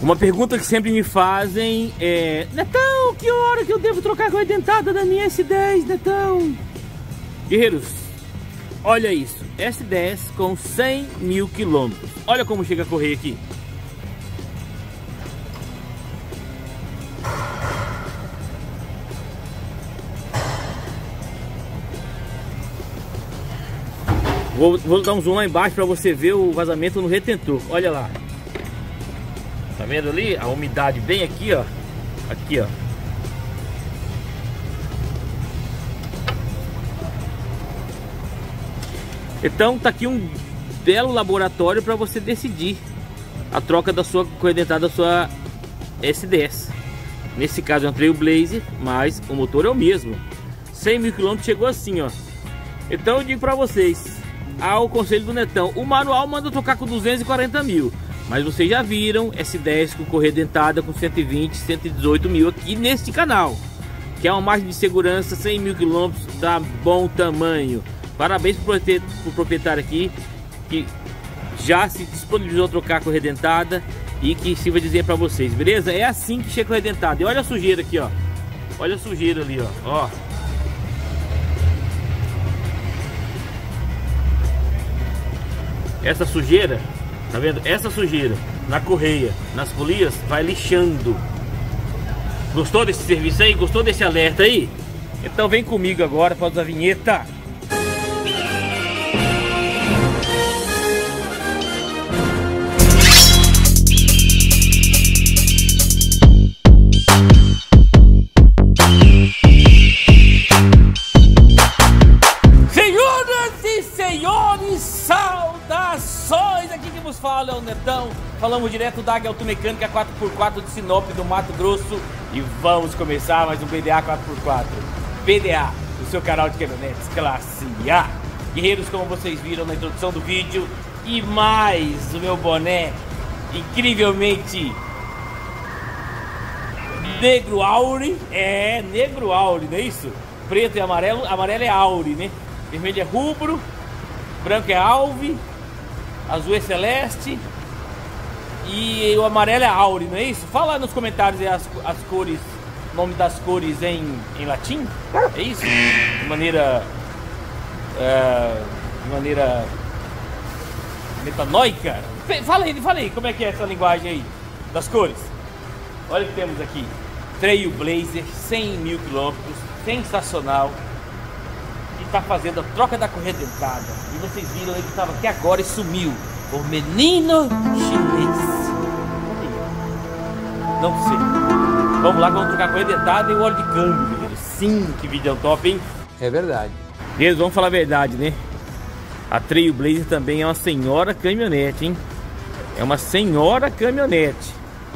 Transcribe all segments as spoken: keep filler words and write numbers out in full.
Uma pergunta que sempre me fazem é: Netão, que hora que eu devo trocar a correia dentada da minha S dez, Netão? Guerreiros, olha isso, S dez com cem mil quilômetros. Olha como chega a correia aqui. Vou, vou dar um zoom lá embaixo para você ver o vazamento no retentor. Olha lá. Tá vendo ali? A umidade bem aqui, ó. Aqui, ó. Então tá aqui um belo laboratório para você decidir a troca da sua correia dentada da sua S dez. Nesse caso é um Trailblazer, mas o motor é o mesmo. cem mil quilômetros chegou assim, ó. Então eu digo para vocês, ao conselho do Netão, o manual manda trocar com duzentos e quarenta mil, mas vocês já viram S dez com correia dentada com cento e vinte, cento e dezoito mil aqui neste canal, que é uma margem de segurança. Cem mil quilômetros dá bom tamanho. Parabéns pro proprietário aqui que já se disponibilizou a trocar a correia dentada e que sirva dizer para vocês, beleza? É assim que chega a correia dentada. E olha a sujeira aqui, ó. Olha a sujeira ali, ó. Ó. Essa sujeira, tá vendo? Essa sujeira na correia, nas polias, vai lixando. Gostou desse serviço aí? Gostou desse alerta aí? Então vem comigo agora para a vinheta. Saudações, aqui que vos fala é o Netão. Falamos direto da Águia Automecânica quatro por quatro de Sinop, do Mato Grosso. E vamos começar mais um B D A quatro por quatro. B D A, o seu canal de caminhonetes classe A. Guerreiros, como vocês viram na introdução do vídeo, e mais o meu boné incrivelmente negro auri. É, negro auri, não é isso? Preto e amarelo, amarelo é auri, né? Vermelho é rubro, branco é alve, azul é celeste e o amarelo é auri, não é isso? Fala nos comentários aí as, as cores, nome das cores em, em latim, é isso? De maneira, é, de maneira metanoica. Fala aí, fala aí, como é que é essa linguagem aí das cores? Olha o que temos aqui: Trailblazer, cem mil quilômetros, sensacional. Tá fazendo a troca da correia dentada. E vocês viram ele que estava aqui agora e sumiu. O menino chinês. Não sei. Vamos lá, vamos trocar a correia dentada e o óleo de câmbio, menino. Sim, que vídeo top, hein? É verdade. Eles vão falar a verdade, né? A Trailblazer também é uma senhora caminhonete, hein? É uma senhora caminhonete.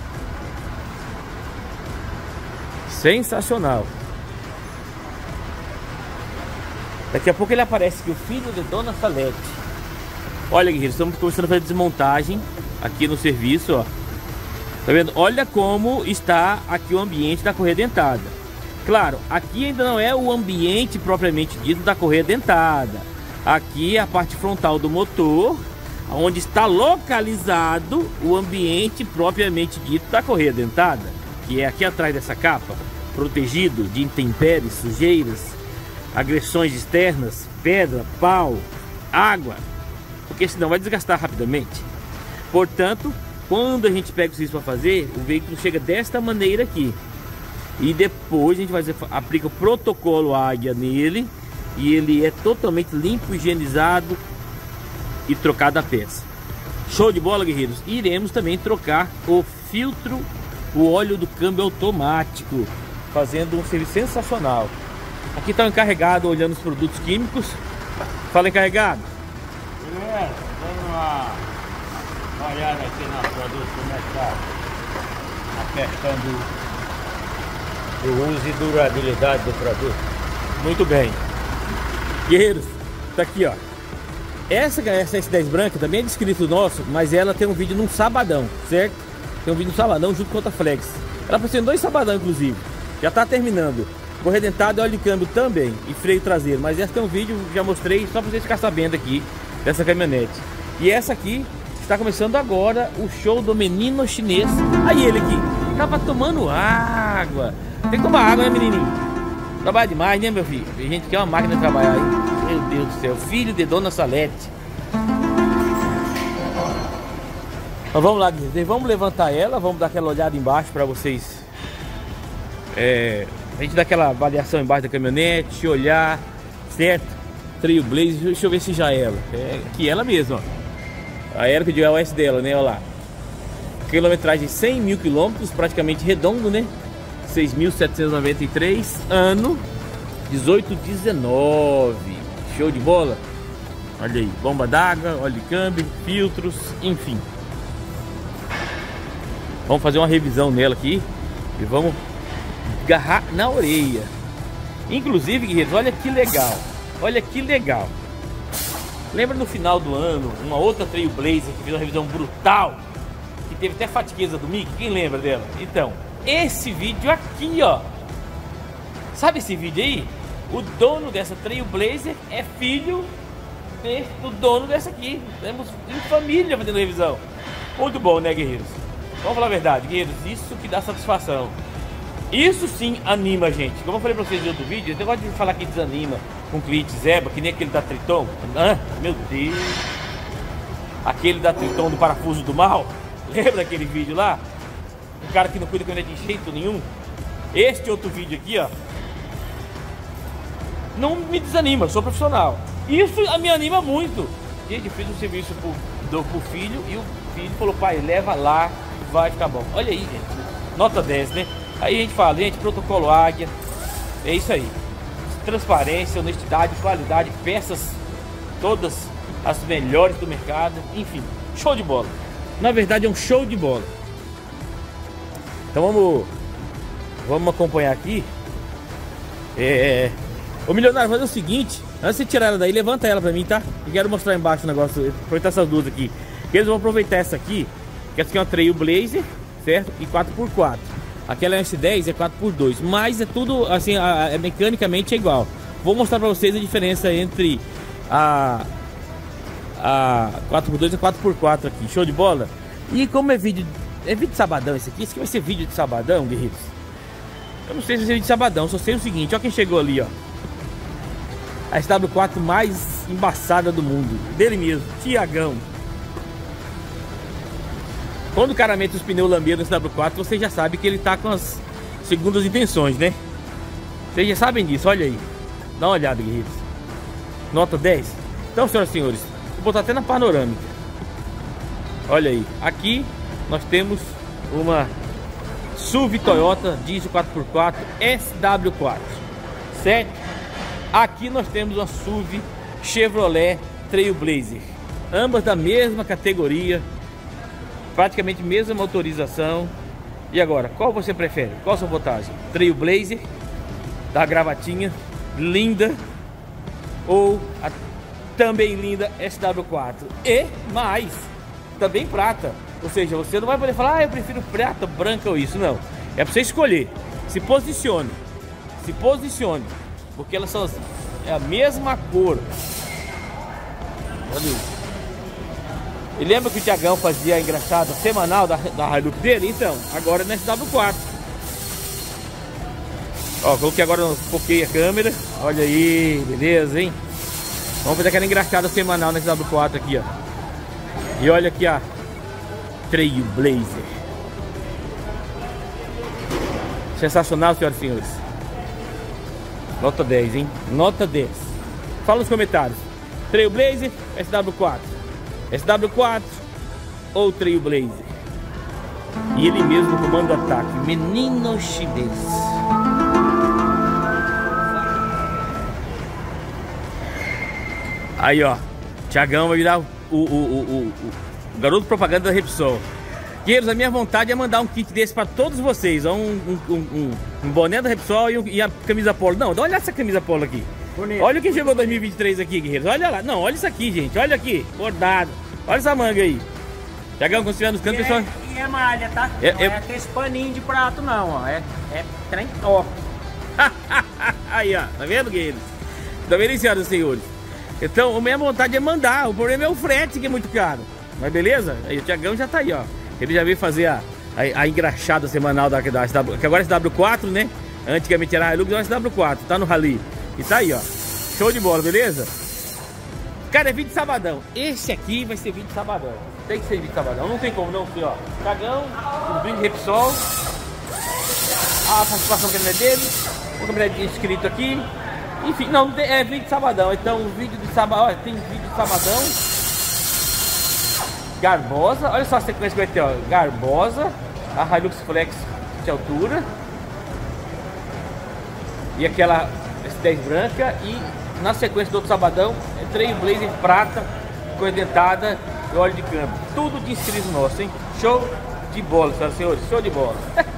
Sensacional. Daqui a pouco ele aparece aqui, o filho de Dona Salete. Olha, guerreiros, estamos começando a fazer desmontagem aqui no serviço, ó. Tá vendo? Olha como está aqui o ambiente da correia dentada. Claro, aqui ainda não é o ambiente propriamente dito da correia dentada. Aqui é a parte frontal do motor, onde está localizado o ambiente propriamente dito da correia dentada, que é aqui atrás dessa capa, protegido de intempéries, sujeiras, agressões externas, pedra, pau, água, porque senão vai desgastar rapidamente. Portanto, quando a gente pega o serviço para fazer, o veículo chega desta maneira aqui, e depois a gente vai fazer, aplica o protocolo Águia nele, e ele é totalmente limpo, higienizado e trocado a peça. Show de bola, guerreiros. Iremos também trocar o filtro, o óleo do câmbio automático, fazendo um serviço sensacional. Aqui está o encarregado olhando os produtos químicos. Fala, encarregado. É, dando uma, uma olhada aqui nos produtos, como é que está a questão do, do uso e durabilidade do produto. Muito bem. Guerreiros, tá aqui, ó. Essa, essa S dez branca também é de inscrito nosso, mas ela tem um vídeo num sabadão, certo? Tem um vídeo no sabadão junto com outra flex. Ela apareceu em dois sabadão, inclusive. Já tá terminando. Correia dentada e óleo de câmbio também, e freio traseiro. Mas essa tem um vídeo que já mostrei só para vocês ficarem sabendo aqui dessa caminhonete. E essa aqui está começando agora o show do menino chinês. Aí ele aqui, tava tomando água. Tem que tomar água, né, menininho? Trabalha demais, né, meu filho? Tem gente que é uma máquina de trabalhar aí. Meu Deus do céu, filho de Dona Salete. Então vamos lá, Guilherme. Vamos levantar ela, vamos dar aquela olhada embaixo para vocês. É, a gente dá aquela avaliação embaixo da caminhonete, olhar, certo? Trailblazer, deixa eu ver se já é ela. É aqui ela mesma, ó. A Aero de O S dela, né? Olha lá. Quilometragem cem mil quilômetros, praticamente redondo, né? seis mil setecentos e noventa e três, ano dezoito dezenove. Show de bola. Olha aí, bomba d'água, óleo de câmbio, filtros, enfim. Vamos fazer uma revisão nela aqui e vamos agarrar na orelha. Inclusive, guerreiros, olha que legal. Olha que legal. Lembra no final do ano, uma outra Trailblazer que fez uma revisão brutal, que teve até fatiqueza do Mickey? Quem lembra dela? Então, esse vídeo aqui, ó. Sabe esse vídeo aí? O dono dessa Trailblazer é filho de, do dono dessa aqui. Temos em família fazendo revisão. Muito bom, né, guerreiros? Vamos falar a verdade, guerreiros. Isso que dá satisfação. Isso sim anima a gente. Como eu falei pra vocês no outro vídeo, esse negócio de falar que desanima com cliente zeba, que nem aquele da Triton. Ah, meu Deus. Aquele da Triton do parafuso do mal. Lembra daquele vídeo lá? O cara que não cuida com ele de jeito nenhum. Este outro vídeo aqui, ó, não me desanima, eu sou profissional. Isso me anima muito. Gente, eu fiz um serviço pro, do, pro filho e o filho falou, pai, leva lá, vai ficar bom. Olha aí, gente. Nota dez, né? Aí a gente fala, gente, protocolo Águia. É isso aí. Transparência, honestidade, qualidade, peças todas as melhores do mercado. Enfim, show de bola. Na verdade é um show de bola. Então vamos Vamos acompanhar aqui. É... Ô milionário, fazer o seguinte. Antes de tirar ela daí, levanta ela pra mim, tá? Eu quero mostrar embaixo o negócio. Aproveitar essas duas aqui. Eles vão aproveitar essa aqui, que essa aqui é uma Trailblazer, certo? E quatro por quatro. Aquela S dez é quatro por dois. Mas é tudo assim, a, a, mecanicamente é igual. Vou mostrar pra vocês a diferença entre a, a quatro por dois e quatro por quatro aqui. Show de bola? E como é vídeo... É vídeo de sabadão esse aqui? Esse aqui vai ser vídeo de sabadão, guerreiros? Eu não sei se vai ser vídeo de sabadão. Só sei o seguinte. Ó quem chegou ali, ó. A S W quatro mais embaçada do mundo. Dele mesmo, Tiagão. Quando o cara mete os pneus lambeiros no S W quatro, você já sabe que ele tá com as segundas intenções, né? Vocês já sabem disso, olha aí. Dá uma olhada, guerreiros. Nota dez. Então, senhoras e senhores, vou botar até na panorâmica. Olha aí. Aqui nós temos uma S U V Toyota diesel quatro por quatro S W quatro. Certo? Aqui nós temos uma S U V Chevrolet Trailblazer. Ambas da mesma categoria. Praticamente mesma motorização. E agora, qual você prefere? Qual a sua vantagem? Trailblazer da gravatinha, linda, ou a também linda S W quatro e mais, também prata. Ou seja, você não vai poder falar, ah, eu prefiro prata, branca ou isso. Não, é pra você escolher. Se posicione, se posicione, porque elas são é a mesma cor. Olha isso. E lembra que o Tiagão fazia a engraçada semanal da, da Hilux dele? Então, agora é na S W quatro. Ó, coloquei agora, foquei a câmera. Olha aí, beleza, hein? Vamos fazer aquela engraçada semanal na S W quatro aqui, ó. E olha aqui, ó. Trailblazer. Sensacional, senhoras e senhores. Nota dez, hein? Nota dez. Fala nos comentários. Trailblazer, S W quatro. S W quatro ou Trailblazer. E ele mesmo comanda o ataque. Menino chinês. Aí, ó. Tiagão vai virar o, o, o, o, o garoto propaganda da Repsol. Guerreiros, a minha vontade é mandar um kit desse para todos vocês. Ó, um, um, um, um boné da Repsol e, um, e a camisa polo. Não, olha essa camisa polo aqui. Bonito. Olha quem chegou em dois mil e vinte e três aqui, guerreiros. Olha lá. Não, olha isso aqui, gente. Olha aqui. Bordado. Olha essa manga aí. Tiagão, quando estiver nos cantos, e pessoal. É, e é malha, tá? É, não é... é aquele paninho de prato, não, ó. É, é trem top. Aí, ó. Tá vendo, guerreiros? Tá vendo, senhoras e senhores? Então, a minha vontade é mandar. O problema é o frete, que é muito caro. Mas beleza? Aí o Thiagão já tá aí, ó. Ele já veio fazer a, a, a engraxada semanal da, da S W, que agora é S W quatro, né? Antigamente era Hilux, agora é S W quatro, tá no Rally. E tá aí, ó. Show de bola, beleza? Cara, é vídeo de sabadão. Esse aqui vai ser vídeo de sabadão. Tem que ser vídeo de sabadão, não tem como não ser, ó. Thiagão, o brinde Repsol. A participação que é dele. O caminhonete inscrito aqui. Enfim, não, é vídeo de sabadão. Então, vídeo de sabadão, ó, tem vídeo de sabadão. Garbosa, olha só a sequência que vai ter, ó. Garbosa, a Hilux Flex de altura. E aquela S dez branca. E na sequência do outro sabadão, é Trailblazer prata, cor dentada e óleo de câmbio. Tudo de inscrito nosso, hein? Show de bola, senhoras e senhores, show de bola.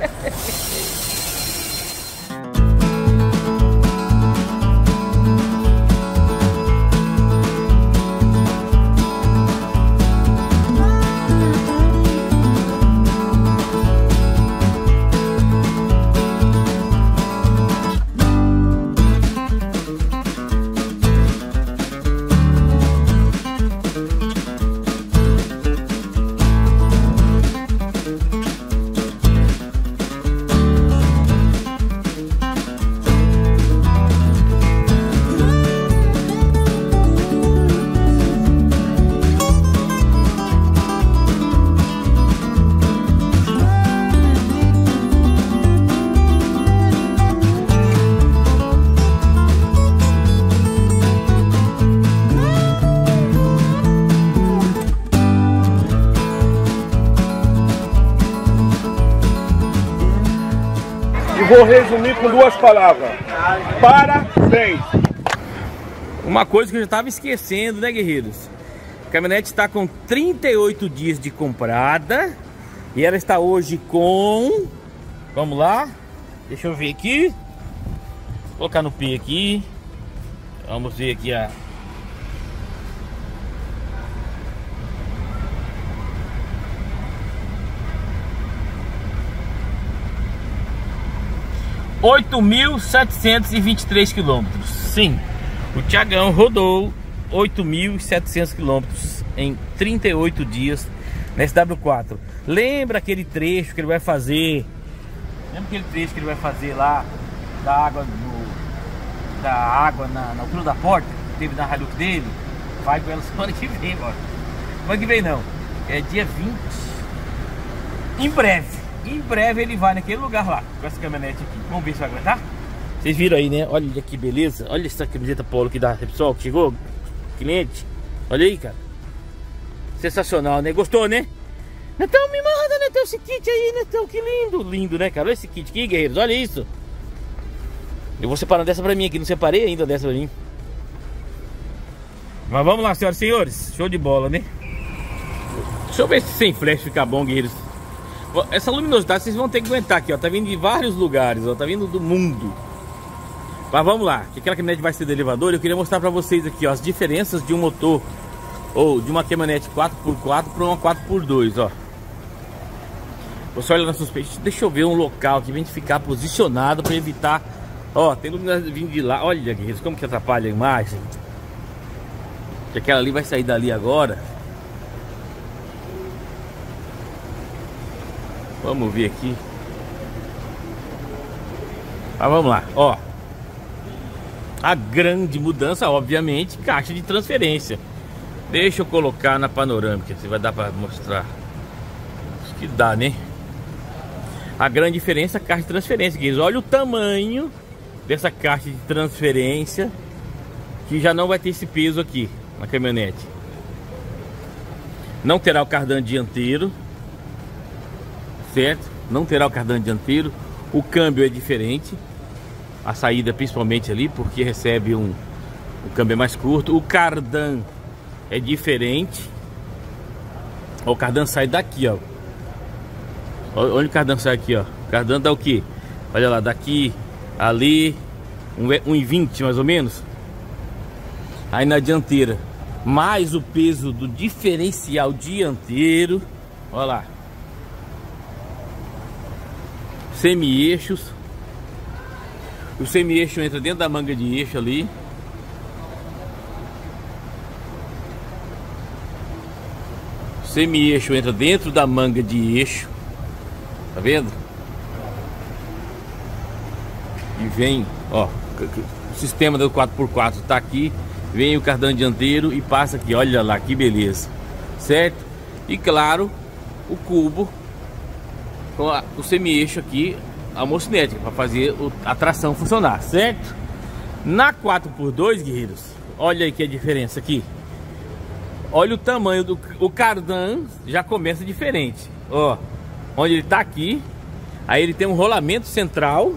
Vou resumir com duas palavras. Parabéns! Uma coisa que eu já estava esquecendo, né, guerreiros? A caminhonete está com trinta e oito dias de comprada. E ela está hoje com... Vamos lá. Deixa eu ver aqui. Vou colocar no P aqui. Vamos ver aqui a... oito mil setecentos e vinte e três quilômetros. Sim, o Thiagão rodou oito mil e setecentos quilômetros em trinta e oito dias na S W quatro. Lembra aquele trecho que ele vai fazer? Lembra aquele trecho que ele vai fazer lá da água no, da água na, na altura da porta que teve na Hilux dele? Vai com ela semana que vem, mano. Semana que vem não. É dia vinte. Em breve. Em breve ele vai naquele lugar lá, com essa caminhonete aqui. Vamos ver se vai aguentar. Vocês viram aí, né? Olha que beleza. Olha essa camiseta polo aqui da Repsol que chegou. Cliente. Olha aí, cara. Sensacional, né? Gostou, né? Netão, me manda, Netão, esse kit aí, Netão. Que lindo. Lindo, né, cara? Olha esse kit aqui, guerreiros. Olha isso. Eu vou separar dessa pra mim aqui. Não separei ainda dessa pra mim. Mas vamos lá, senhoras e senhores. Show de bola, né? Deixa eu ver se sem flash fica bom, guerreiros. Essa luminosidade vocês vão ter que aguentar aqui, ó. Tá vindo de vários lugares, ó. Tá vindo do mundo. Mas vamos lá, que aquela caminhonete vai ser do elevador. Eu queria mostrar pra vocês aqui, ó, as diferenças de um motor ou de uma caminhonete quatro por quatro para uma quatro por dois, ó. Você olha na suspeita. Deixa eu ver um local que vem de ficar posicionado para evitar. Ó, tem luminosidade vindo de lá. Olha, guerreiros, como que atrapalha a imagem. Que aquela ali vai sair dali agora. Vamos ver aqui. Ah, vamos lá, ó. A grande mudança, obviamente, caixa de transferência. Deixa eu colocar na panorâmica, se vai dar para mostrar. Acho que dá, né? A grande diferença é a caixa de transferência, guys. Olha o tamanho dessa caixa de transferência, que já não vai ter esse peso aqui na caminhonete. Não terá o cardan dianteiro, certo? Não terá o cardan dianteiro. O câmbio é diferente. A saída principalmente ali, porque recebe um... O câmbio é mais curto. O cardan é diferente. O cardan sai daqui, ó. Onde o cardan sai aqui, ó. O cardan dá o que? Olha lá, daqui, ali, um e vinte mais ou menos. Aí na dianteira, mais o peso do diferencial dianteiro. Olha lá. Semi-eixos. O semi-eixo entra dentro da manga de eixo ali. semi-eixo entra dentro da manga de eixo. Tá vendo? E vem, ó, o sistema do quatro por quatro tá aqui. Vem o cardan dianteiro e passa aqui, olha lá que beleza, certo? E claro, o cubo com a, o semi-eixo aqui, a mocinética, para fazer o, a tração funcionar, certo? Na quatro por dois, guerreiros, olha aí que a diferença aqui. Olha o tamanho do o cardan, já começa diferente. Ó, onde ele tá aqui, aí ele tem um rolamento central,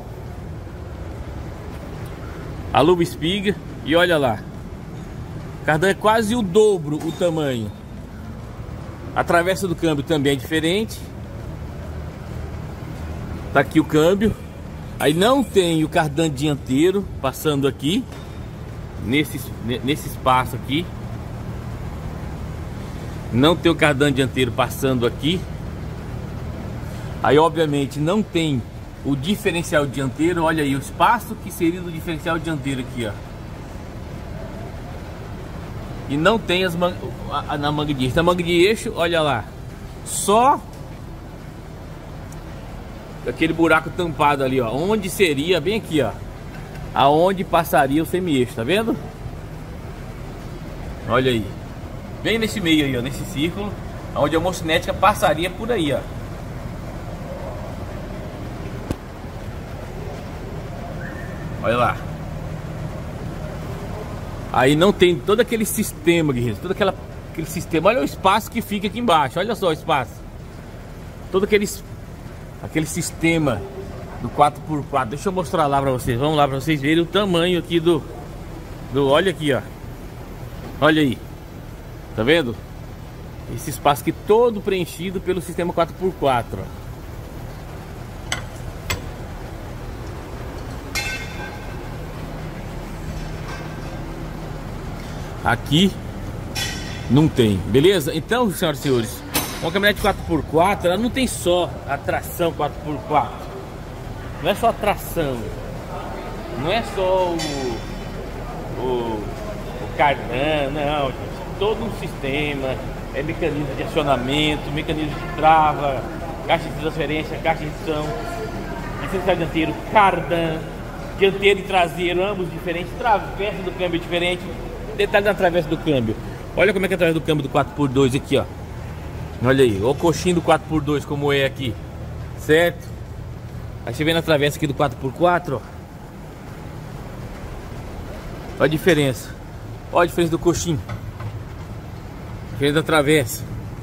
a luva espiga, e olha lá. O cardan é quase o dobro o tamanho. A travessa do câmbio também é diferente. Tá aqui o câmbio. Aí não tem o cardan dianteiro passando aqui nesse, nesse espaço aqui. Não tem o cardan dianteiro passando aqui. Aí obviamente não tem o diferencial dianteiro. Olha aí o espaço que seria do diferencial dianteiro aqui, ó. E não tem as man... na manga de eixo. Na manga de eixo, olha lá, só aquele buraco tampado ali, ó, onde seria, bem aqui, ó, aonde passaria o semi-eixo, tá vendo? Olha aí, bem nesse meio aí, ó, nesse círculo, onde a mocinética passaria por aí, ó. Olha lá. Aí não tem todo aquele sistema, guerreiros, todo aquela, aquele sistema. Olha o espaço que fica aqui embaixo, olha só o espaço. Todo aquele, aquele sistema do quatro por quatro. Deixa eu mostrar lá pra vocês, vamos lá pra vocês verem o tamanho aqui do, do... Olha aqui, ó. Olha aí, tá vendo? Esse espaço aqui todo preenchido pelo sistema quatro por quatro, ó. Aqui não tem, beleza? Então, senhoras e senhores, uma caminhonete quatro por quatro, ela não tem só a tração quatro por quatro. Não é só a tração. Não é só o O, o cardan, não, todo um sistema. É mecanismo de acionamento, mecanismo de trava, caixa de transferência, caixa de som, diferencial dianteiro, cardan, dianteiro e traseiro, ambos diferentes, travessa do câmbio diferente. Detalhe da travessa do câmbio. Olha como é que é a travessa do câmbio do quatro por dois aqui, ó. Olha aí, o coxinho do quatro por dois como é aqui, certo? Aí você vem na travessa aqui do quatro por quatro, ó. Olha a diferença. Olha a diferença do coxinho. A diferença da travessa.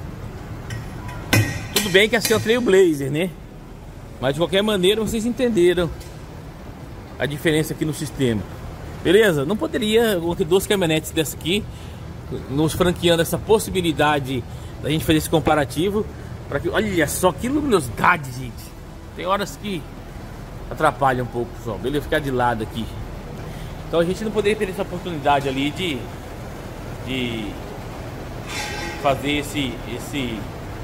Tudo bem que assim é o Trailblazer, né? Mas de qualquer maneira vocês entenderam a diferença aqui no sistema. Beleza? Não poderia duas caminhonetes dessa aqui nos franqueando essa possibilidade da gente fazer esse comparativo para que, olha só que luminosidade, gente. Tem horas que atrapalha um pouco, pessoal. Beleza? Ficar de lado aqui. Então a gente não poderia ter essa oportunidade ali de de fazer esse esse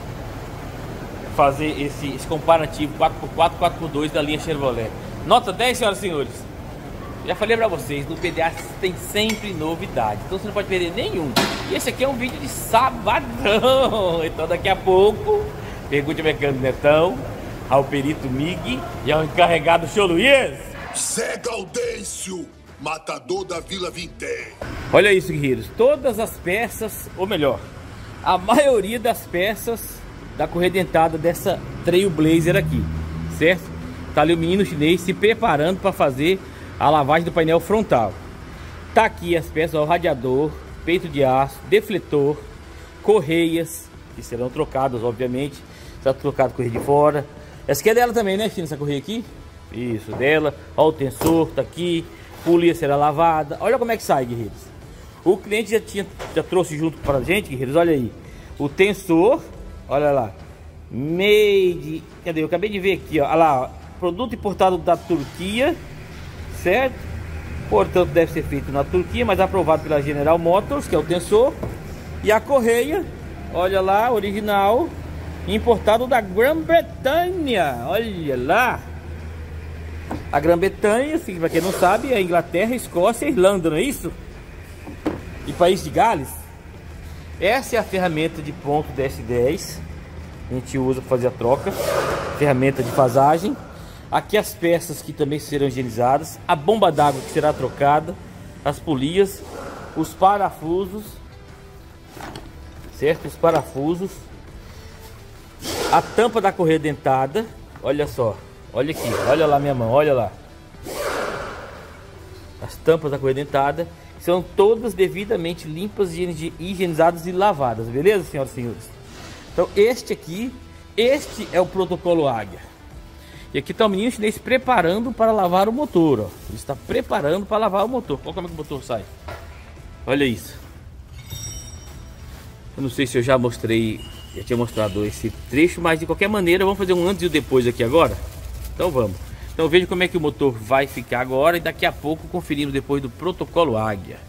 fazer esse, esse comparativo quatro por quatro, quatro por dois da linha Chevrolet. Nota dez, senhoras e senhores. Já falei pra vocês, no P D A tem sempre novidade, então você não pode perder nenhum. E esse aqui é um vídeo de sabadão. Então daqui a pouco, pergunte ao mecânico Netão, ao perito Mig e ao encarregado Show Luiz. Zé Gaudêncio, matador da Vila Vintém. Olha isso, guerreiros, todas as peças, ou melhor, a maioria das peças da correia dentada dessa Trailblazer aqui, certo? Tá ali o menino chinês se preparando para fazer a lavagem do painel frontal. Tá aqui as peças, ó, o radiador, peito de aço, defletor, correias, que serão trocadas, obviamente. Está trocado correia de fora. Essa aqui é dela também, né, China, essa correia aqui? Isso, dela. Ó, o tensor tá aqui, polia será lavada. Olha como é que sai, guerreiros. O cliente já, tinha, já trouxe junto pra gente, guerreiros, olha aí. O tensor, olha lá. Made, cadê? Eu acabei de ver aqui, ó, olha lá, ó, produto importado da Turquia, certo? Portanto deve ser feito na Turquia, mas aprovado pela General Motors, que é o tensor. E a correia, olha lá, original, importado da Grã-Bretanha. Olha lá. A Grã-Bretanha, assim, para quem não sabe, é a Inglaterra, Escócia e Irlanda, não é isso? E País de Gales. Essa é a ferramenta de ponto D S dez. A gente usa para fazer a troca. Ferramenta de fasagem. Aqui as peças que também serão higienizadas. A bomba d'água que será trocada. As polias. Os parafusos. Certo? Os parafusos. A tampa da correia dentada. Olha só. Olha aqui. Olha lá minha mão. Olha lá. As tampas da correia dentada são todas devidamente limpas, higienizadas e lavadas. Beleza, senhoras e senhores? Então este aqui, este é o protocolo Águia. E aqui está o menino chinês preparando para lavar o motor, ó. Ele está preparando para lavar o motor. Olha como é que o motor sai. Olha isso. Eu não sei se eu já mostrei, já tinha mostrado esse trecho, mas de qualquer maneira vamos fazer um antes e um depois aqui agora. Então vamos. Então veja como é que o motor vai ficar agora e daqui a pouco conferimos depois do protocolo Águia.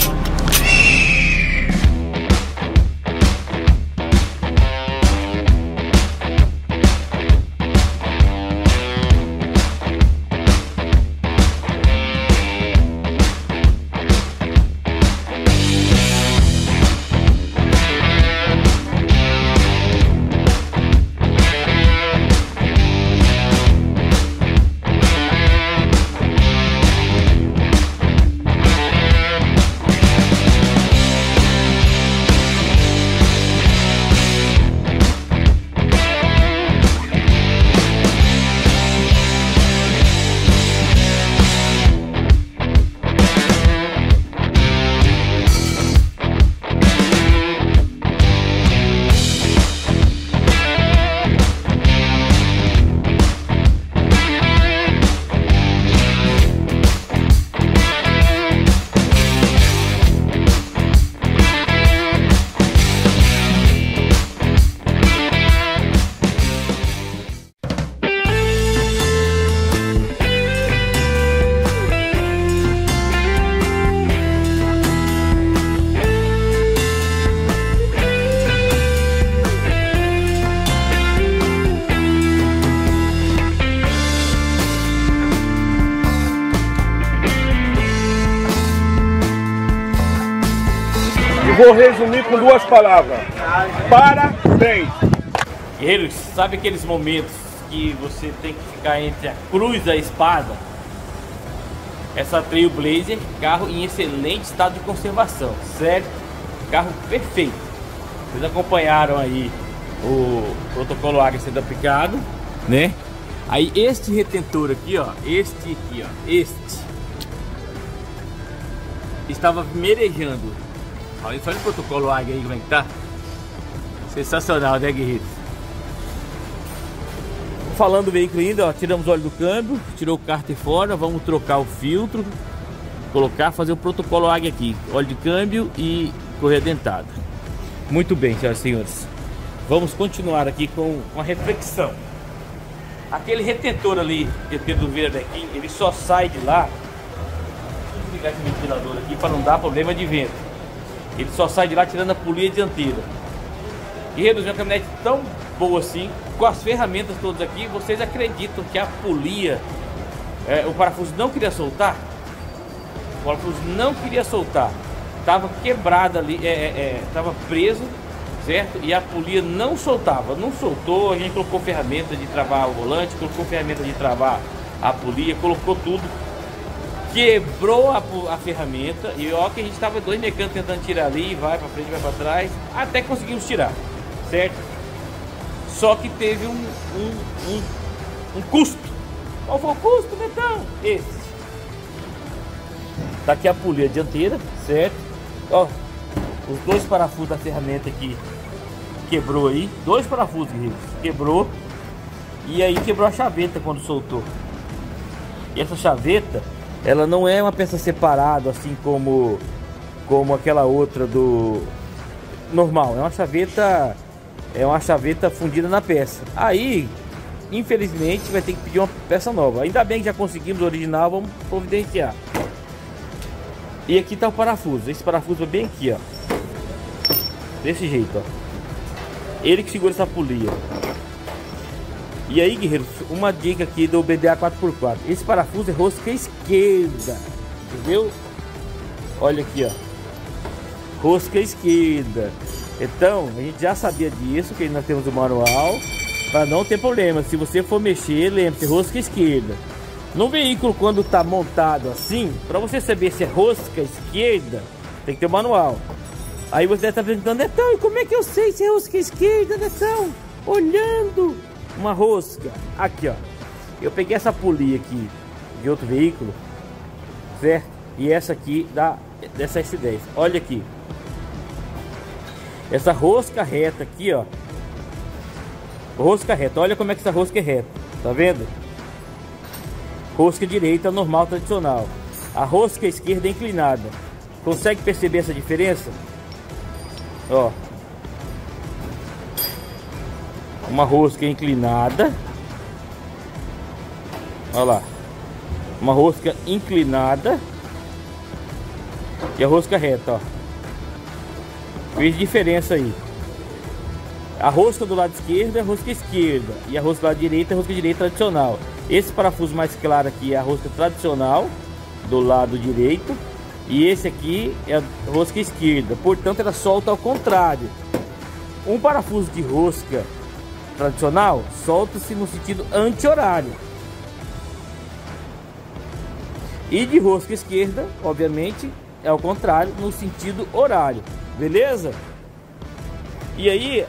Vou resumir com duas palavras. Parabéns! Guerreiros, sabe aqueles momentos que você tem que ficar entre a cruz e a espada? Essa Trailblazer, carro em excelente estado de conservação, certo? Carro perfeito. Vocês acompanharam aí o protocolo Águia sendo aplicado, né? Aí este retentor aqui, ó, este aqui, ó, este estava merejando. Olha só o protocolo Águia aí como é que tá. Sensacional, né, guerreiros? Falando do veículo ainda, ó, tiramos o óleo do câmbio, tirou o cárter fora, vamos trocar o filtro, colocar, fazer o protocolo Águia aqui, óleo de câmbio e correia dentada. Muito bem, senhoras e senhores, vamos continuar aqui com, com a reflexão. Aquele retentor ali, retentor do Veradequim, ele só sai de lá. Deixa eu ligar esse ventilador aqui para não dar problema de vento. Ele só sai de lá tirando a polia dianteira. E reduzir uma caminhonete tão boa assim, com as ferramentas todas aqui, vocês acreditam que a polia, é, o parafuso não queria soltar? O parafuso não queria soltar. Estava quebrado ali, é, é, estava preso, certo? E a polia não soltava, não soltou. A gente colocou ferramenta de travar o volante, colocou ferramenta de travar a polia, colocou tudo. Quebrou a, a ferramenta e ó que a gente estava dois mecânicos tentando tirar ali, vai para frente, vai para trás, até conseguimos tirar, certo? Só que teve um, um, um, um custo. Qual foi o custo, Betão? Esse. Tá aqui a polia dianteira, certo? Ó, os dois parafusos da ferramenta aqui quebrou aí, dois parafusos quebrou e aí quebrou a chaveta quando soltou. E essa chaveta, ela não é uma peça separada assim como como aquela outra do normal, é uma chaveta é uma chaveta fundida na peça. Aí, infelizmente, vai ter que pedir uma peça nova. Ainda bem que já conseguimos o original, vamos providenciar. E aqui tá o parafuso. Esse parafuso é bem aqui, ó. Desse jeito, ó. Ele que segura essa polia. E aí, guerreiros, uma dica aqui do B D A quatro por quatro. Esse parafuso é rosca esquerda, entendeu? Olha aqui, ó. rosca esquerda. Então, a gente já sabia disso, que nós temos o manual, para não ter problema. Se você for mexer, lembre-se, rosca esquerda. No veículo, quando está montado assim, para você saber se é rosca esquerda, tem que ter o manual. Aí você deve estar perguntando, Netão, e como é que eu sei se é rosca esquerda, Netão? Olhando uma rosca. Aqui, ó. Eu peguei essa polia aqui de outro veículo, certo? E essa aqui da, dessa S dez. Olha aqui. Essa rosca reta aqui, ó. Rosca reta. Olha como é que essa rosca é reta. Tá vendo? Rosca direita normal, tradicional. A rosca esquerda é inclinada. Consegue perceber essa diferença? Ó. Uma rosca inclinada. Olha lá. Uma rosca inclinada. E a rosca reta, ó. Veja diferença aí. A rosca do lado esquerdo é a rosca esquerda. E a rosca do lado direito é a rosca direita tradicional. Esse parafuso mais claro aqui é a rosca tradicional do lado direito. E esse aqui é a rosca esquerda. Portanto, ela solta ao contrário. Um parafuso de rosca tradicional solta-se no sentido anti-horário. E de rosca esquerda, obviamente, é ao contrário, no sentido horário. Beleza? E aí,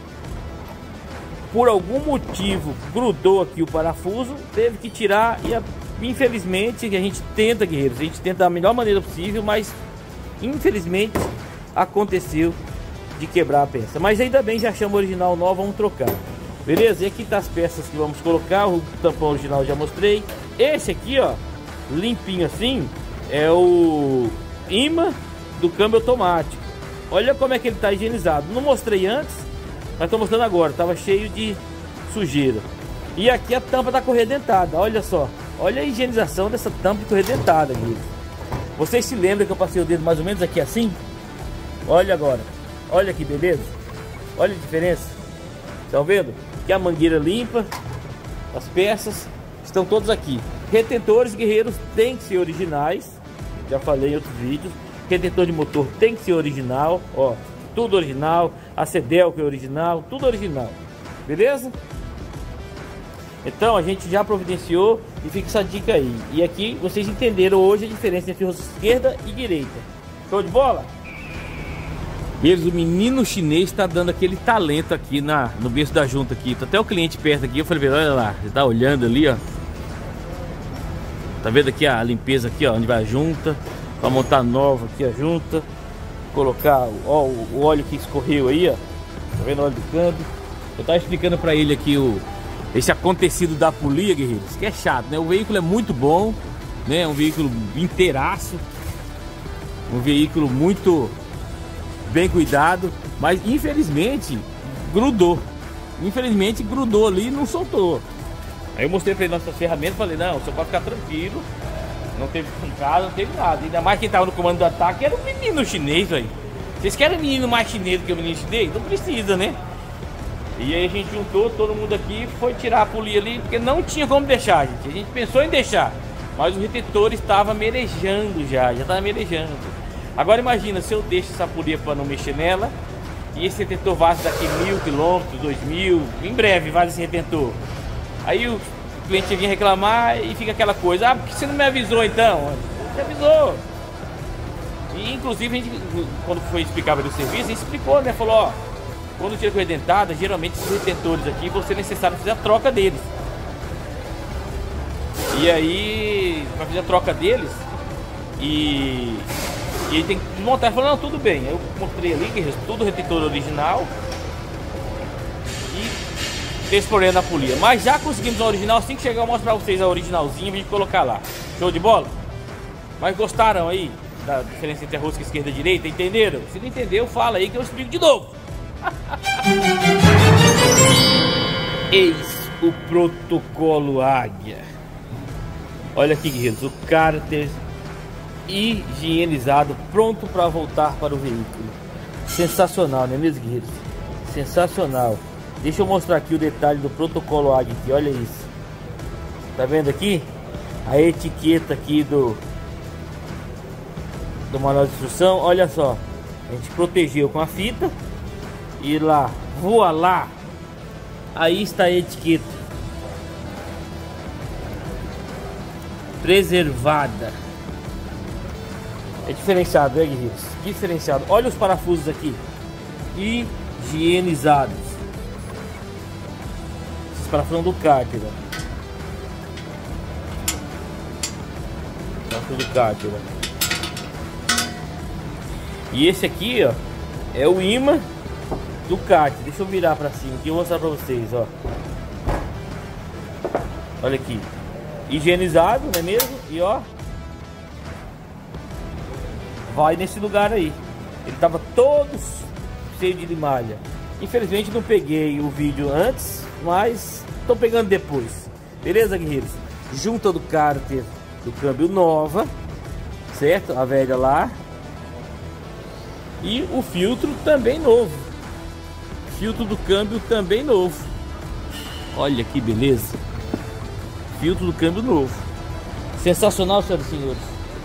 por algum motivo, grudou aqui o parafuso, teve que tirar e, infelizmente, a gente tenta, guerreiros, a gente tenta da melhor maneira possível, mas, infelizmente, aconteceu de quebrar a peça. Mas ainda bem, já chama o original nova, vamos trocar. Beleza? E aqui tá as peças que vamos colocar, o tampão original eu já mostrei. Esse aqui, ó, limpinho assim, é o imã do câmbio automático. Olha como é que ele tá higienizado. Não mostrei antes, mas tô mostrando agora. Tava cheio de sujeira. E aqui a tampa da correia dentada. Olha só. Olha a higienização dessa tampa de correia dentada aqui. Vocês se lembram que eu passei o dedo mais ou menos aqui assim? Olha agora. Olha que beleza. Olha a diferença. Estão vendo? Que a mangueira limpa. As peças estão todas aqui. Retentores, guerreiros, tem que ser originais. Já falei em outros vídeos. Retentor de motor tem que ser original. Ó, tudo original. A Cedelco é original. Tudo original. Beleza? Então a gente já providenciou e fica essa dica aí. E aqui vocês entenderam hoje a diferença entre rosca esquerda e direita. Show de bola? Eles, o menino chinês está dando aquele talento aqui na, no berço da junta aqui. Tá até o cliente perto aqui. Eu falei, olha lá, ele tá olhando ali, ó. Tá vendo aqui a limpeza aqui, ó, onde vai a junta. Pra montar nova aqui a junta. Colocar ó, o óleo que escorreu aí, ó. Tá vendo o óleo do câmbio? Eu tava explicando pra ele aqui o esse acontecido da polia, guerreiros, que é chato, né? O veículo é muito bom, né? É um veículo inteiraço. Um veículo muito bem cuidado. Mas infelizmente grudou. Infelizmente grudou ali e não soltou. Aí eu mostrei pra ele nossas ferramentas e falei, não, você pode ficar tranquilo. Não teve fincado, não teve nada. Ainda mais quem tava no comando do ataque era o menino chinês, velho. Vocês querem menino mais chinês do que o menino chinês? Não precisa, né? E aí a gente juntou todo mundo aqui, foi tirar a polia ali, porque não tinha como deixar, gente. A gente pensou em deixar, mas o retentor estava merejando já, já estava merejando. Agora imagina, se eu deixo essa polia para não mexer nela, e esse retentor vaza daqui mil quilômetros, dois mil, em breve vaza esse retentor. Aí o cliente vinha reclamar e fica aquela coisa, ah, por que você não me avisou então? Você avisou. E inclusive, a gente, quando foi explicar para o serviço, a gente explicou, né? Falou, ó, quando tira correia dentada, geralmente esses retentores aqui, você é necessário fazer a troca deles. E aí, para fazer a troca deles, e, e ele tem que desmontar. Ele falou, não, tudo bem. Eu mostrei ali, que tudo retentor original. E tem esse problema na polia. Mas já conseguimos a original, assim que chegar eu mostro para vocês a originalzinha, pra gente colocar lá. Show de bola? Mas gostaram aí da diferença entre a rosca esquerda e direita? Entenderam? Se não entendeu, fala aí que eu explico de novo. Eis o protocolo Águia. Olha aqui, guerreiros, o cárter higienizado, pronto para voltar para o veículo. Sensacional, não é mesmo, guerreiros? Sensacional. Deixa eu mostrar aqui o detalhe do protocolo Águia aqui, olha isso. Tá vendo aqui? A etiqueta aqui do do manual de instrução, olha só. A gente protegeu com a fita. E lá, voa lá. Aí está a etiqueta. Preservada. É diferenciado, né, guerreiros? Diferenciado. Olha os parafusos aqui. Higienizados. Esses parafusos do cárter, ó. Parafuso do cárter, ó. E esse aqui, ó, é o imã do cárter. Deixa eu virar pra cima aqui e mostrar pra vocês, ó. Olha aqui. Higienizado, não é mesmo? E ó, vai nesse lugar aí. Ele tava todo cheio de limalha. Infelizmente não peguei o vídeo antes, mas tô pegando depois. Beleza, guerreiros? Junta do cárter do câmbio nova, certo? A velha lá. E o filtro também novo. Filtro do câmbio também novo. Olha que beleza. Filtro do câmbio novo. Sensacional, senhoras e senhores.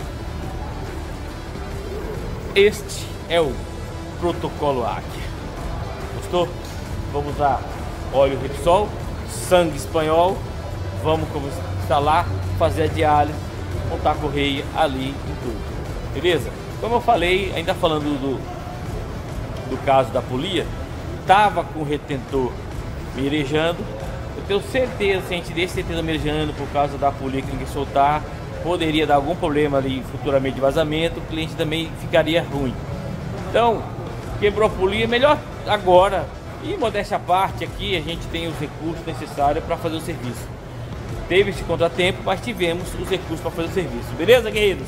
Este é o protocolo Águia. Gostou? Vamos usar óleo Repsol, sangue espanhol. Vamos instalar, fazer a diálise, montar a correia ali em tudo. Beleza? Como eu falei, ainda falando do, do caso da polia, tava com o retentor merejando. Eu tenho certeza, se a gente deixa certeza merejando por causa da polia que ninguém soltar, poderia dar algum problema ali futuramente de vazamento, o cliente também ficaria ruim. Então, quebrou a polia, melhor agora. E modéstia à parte, aqui a gente tem os recursos necessários para fazer o serviço. Teve esse contratempo, mas tivemos os recursos para fazer o serviço. Beleza, guerreiros?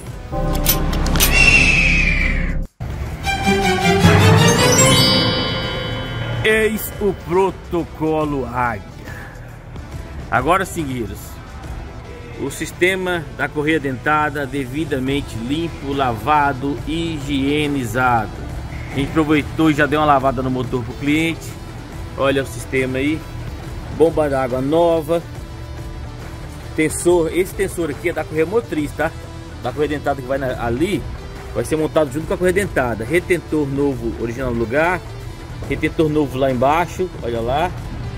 Eis o protocolo Águia. Agora sim, guerreiros, o sistema da correia dentada devidamente limpo, lavado e higienizado. A gente aproveitou e já deu uma lavada no motor pro cliente. Olha o sistema aí. Bomba d'água nova. Tensor, esse tensor aqui é da correia motriz, tá? Da correia dentada que vai na, ali, vai ser montado junto com a correia dentada. Retentor novo, original no lugar. Retentor novo lá embaixo, olha lá.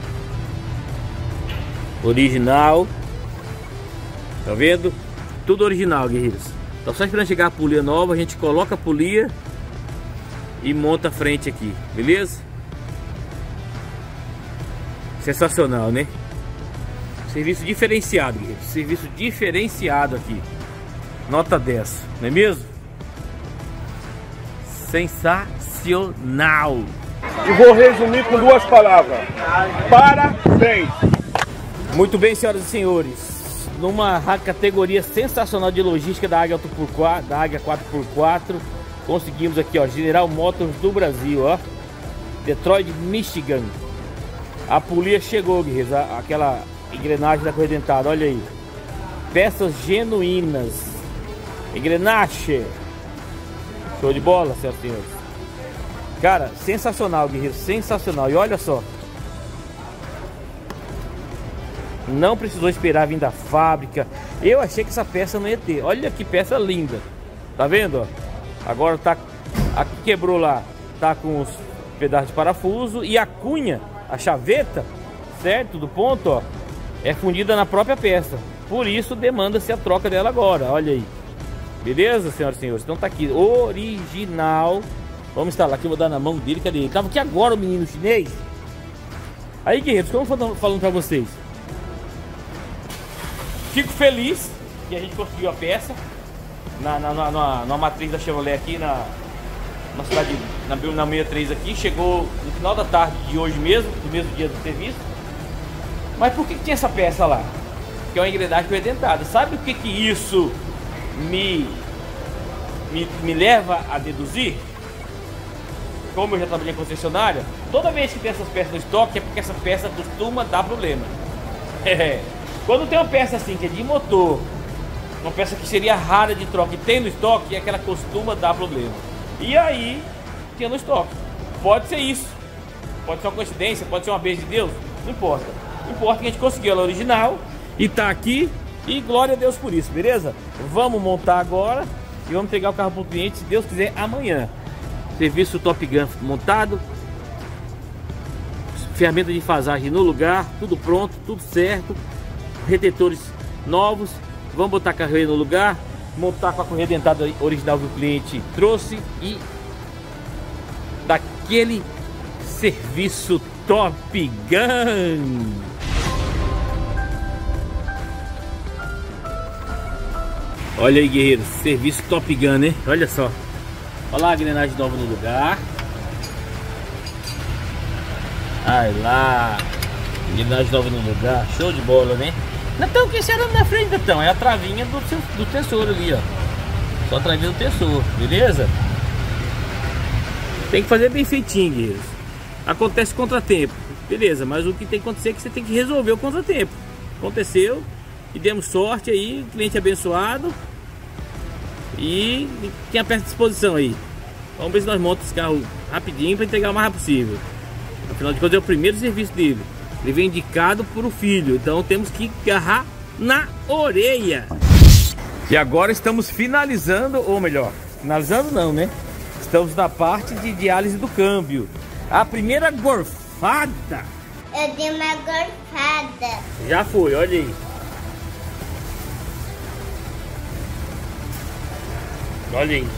Original. Tá vendo? Tudo original, guerreiros. Então só esperando chegar a polia nova, a gente coloca a polia e monta a frente aqui, beleza? Sensacional, né? Serviço diferenciado, guerreiros. Serviço diferenciado aqui. Nota dez, não é mesmo? Sensacional. E vou resumir com duas palavras. Parabéns! Muito bem, senhoras e senhores, numa categoria sensacional de logística da Águia, quatro por quatro, da Águia quatro por quatro, conseguimos aqui, ó, General Motors do Brasil, ó, Detroit, Michigan. A polia chegou, guerreiros, aquela engrenagem da correia dentada, olha aí, peças genuínas, engrenagem, show de bola, senhoras e senhores. Cara, sensacional, guerreiros, sensacional. E olha só, não precisou esperar vir da fábrica. Eu achei que essa peça não ia ter. Olha que peça linda. Tá vendo, ó? Agora tá, aqui quebrou lá, tá com os pedaços de parafuso. E a cunha, a chaveta, certo, do ponto, ó, é fundida na própria peça. Por isso demanda-se a troca dela agora. Olha aí. Beleza, senhoras e senhores? Então tá aqui, original. Vamos instalar aqui, eu vou dar na mão dele. Cadê ele? Tava aqui agora o menino chinês. Aí, guerreiros, como eu tô falando pra vocês, fico feliz que a gente conseguiu a peça na, na, na, na, na matriz da Chevrolet aqui na, na cidade, na, na sessenta e três aqui. Chegou no final da tarde de hoje mesmo, do mesmo dia do serviço. Mas por que, que tinha essa peça lá? Que é uma engrenagem redentada. Sabe o que que isso me, me, me leva a deduzir? Como eu já trabalhei em concessionária, toda vez que tem essas peças no estoque é porque essa peça costuma dar problema. É. Quando tem uma peça assim que é de motor, uma peça que seria rara de troca e tem no estoque, é que ela costuma dar problema. E aí, tinha no estoque. Pode ser isso, pode ser uma coincidência, pode ser uma bênção de Deus, não importa. O importa que a gente conseguiu ela original e tá aqui, e glória a Deus por isso, beleza? Vamos montar agora e vamos entregar o carro para o cliente, se Deus quiser, amanhã. Serviço Top Gun montado. Ferramenta de fasagem no lugar, tudo pronto, tudo certo. Retentores novos. Vamos botar a carreira no lugar, montar com a correia dentada original que o cliente trouxe e daquele serviço Top Gun. Olha aí, guerreiros, serviço Top Gun, né? Olha só. Olha lá a engrenagem nova no lugar. Ai lá, engrenagem nova no lugar, show de bola, né? Então, o que será na frente, então? É a travinha do, do tensor ali, ó. Só a travinha do tensor, beleza? Tem que fazer bem feitinho, guerreiros. Acontece contratempo, beleza, mas o que tem que acontecer é que você tem que resolver o contratempo. Aconteceu e demos sorte aí, cliente abençoado. E quem aperta a disposição aí. Vamos ver se nós montamos esse carro rapidinho para entregar o mais rápido possível. Afinal de contas é o primeiro serviço dele. Ele vem indicado por o filho, então temos que agarrar na orelha. E agora estamos finalizando, ou melhor, finalizando não, né? Estamos na parte de diálise do câmbio. A primeira gorfada. Eu dei uma gorfada. Já foi, olha aí. Olha aí.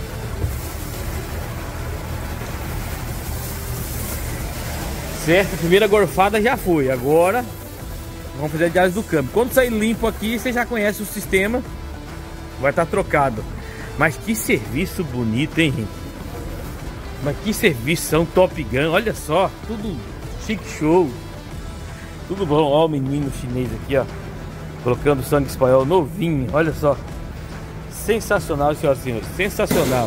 Certo, a primeira gorfada já foi. Agora vamos fazer a diálise do câmbio. Quando sair limpo aqui, você já conhece o sistema. Vai estar trocado. Mas que serviço bonito, hein, gente? Mas que serviço Top Gun. Olha só, tudo chique show. Tudo bom. Ó o menino chinês aqui, ó, colocando sangue espanhol novinho. Olha só. Sensacional, senhoras e senhores. Sensacional.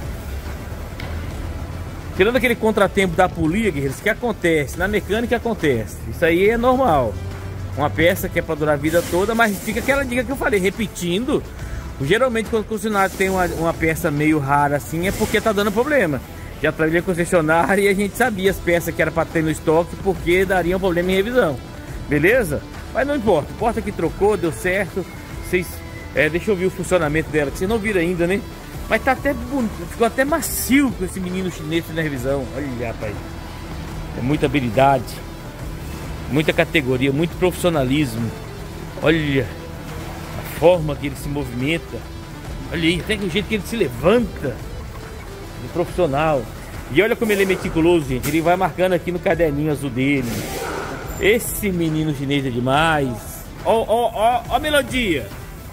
Tirando aquele contratempo da polia, guerreiros, que acontece, na mecânica acontece. Isso aí é normal. Uma peça que é para durar a vida toda, mas fica aquela dica que eu falei, repetindo. Geralmente quando o concessionário tem uma, uma peça meio rara assim, é porque tá dando problema. Já trabalhei com concessionária e a gente sabia as peças que era para ter no estoque, porque daria um problema em revisão. Beleza? Mas não importa, importa que trocou, deu certo. Vocês, é, deixa eu ver o funcionamento dela, que vocês não viram ainda, né? Mas tá até bonito, ficou até macio com esse menino chinês na revisão. Olha, rapaz. É muita habilidade, muita categoria, muito profissionalismo. Olha a forma que ele se movimenta. Olha aí, até o jeito que ele se levanta. De profissional. E olha como ele é meticuloso, gente. Ele vai marcando aqui no caderninho azul dele. Esse menino chinês é demais. Ó, ó, ó, ó a melodia.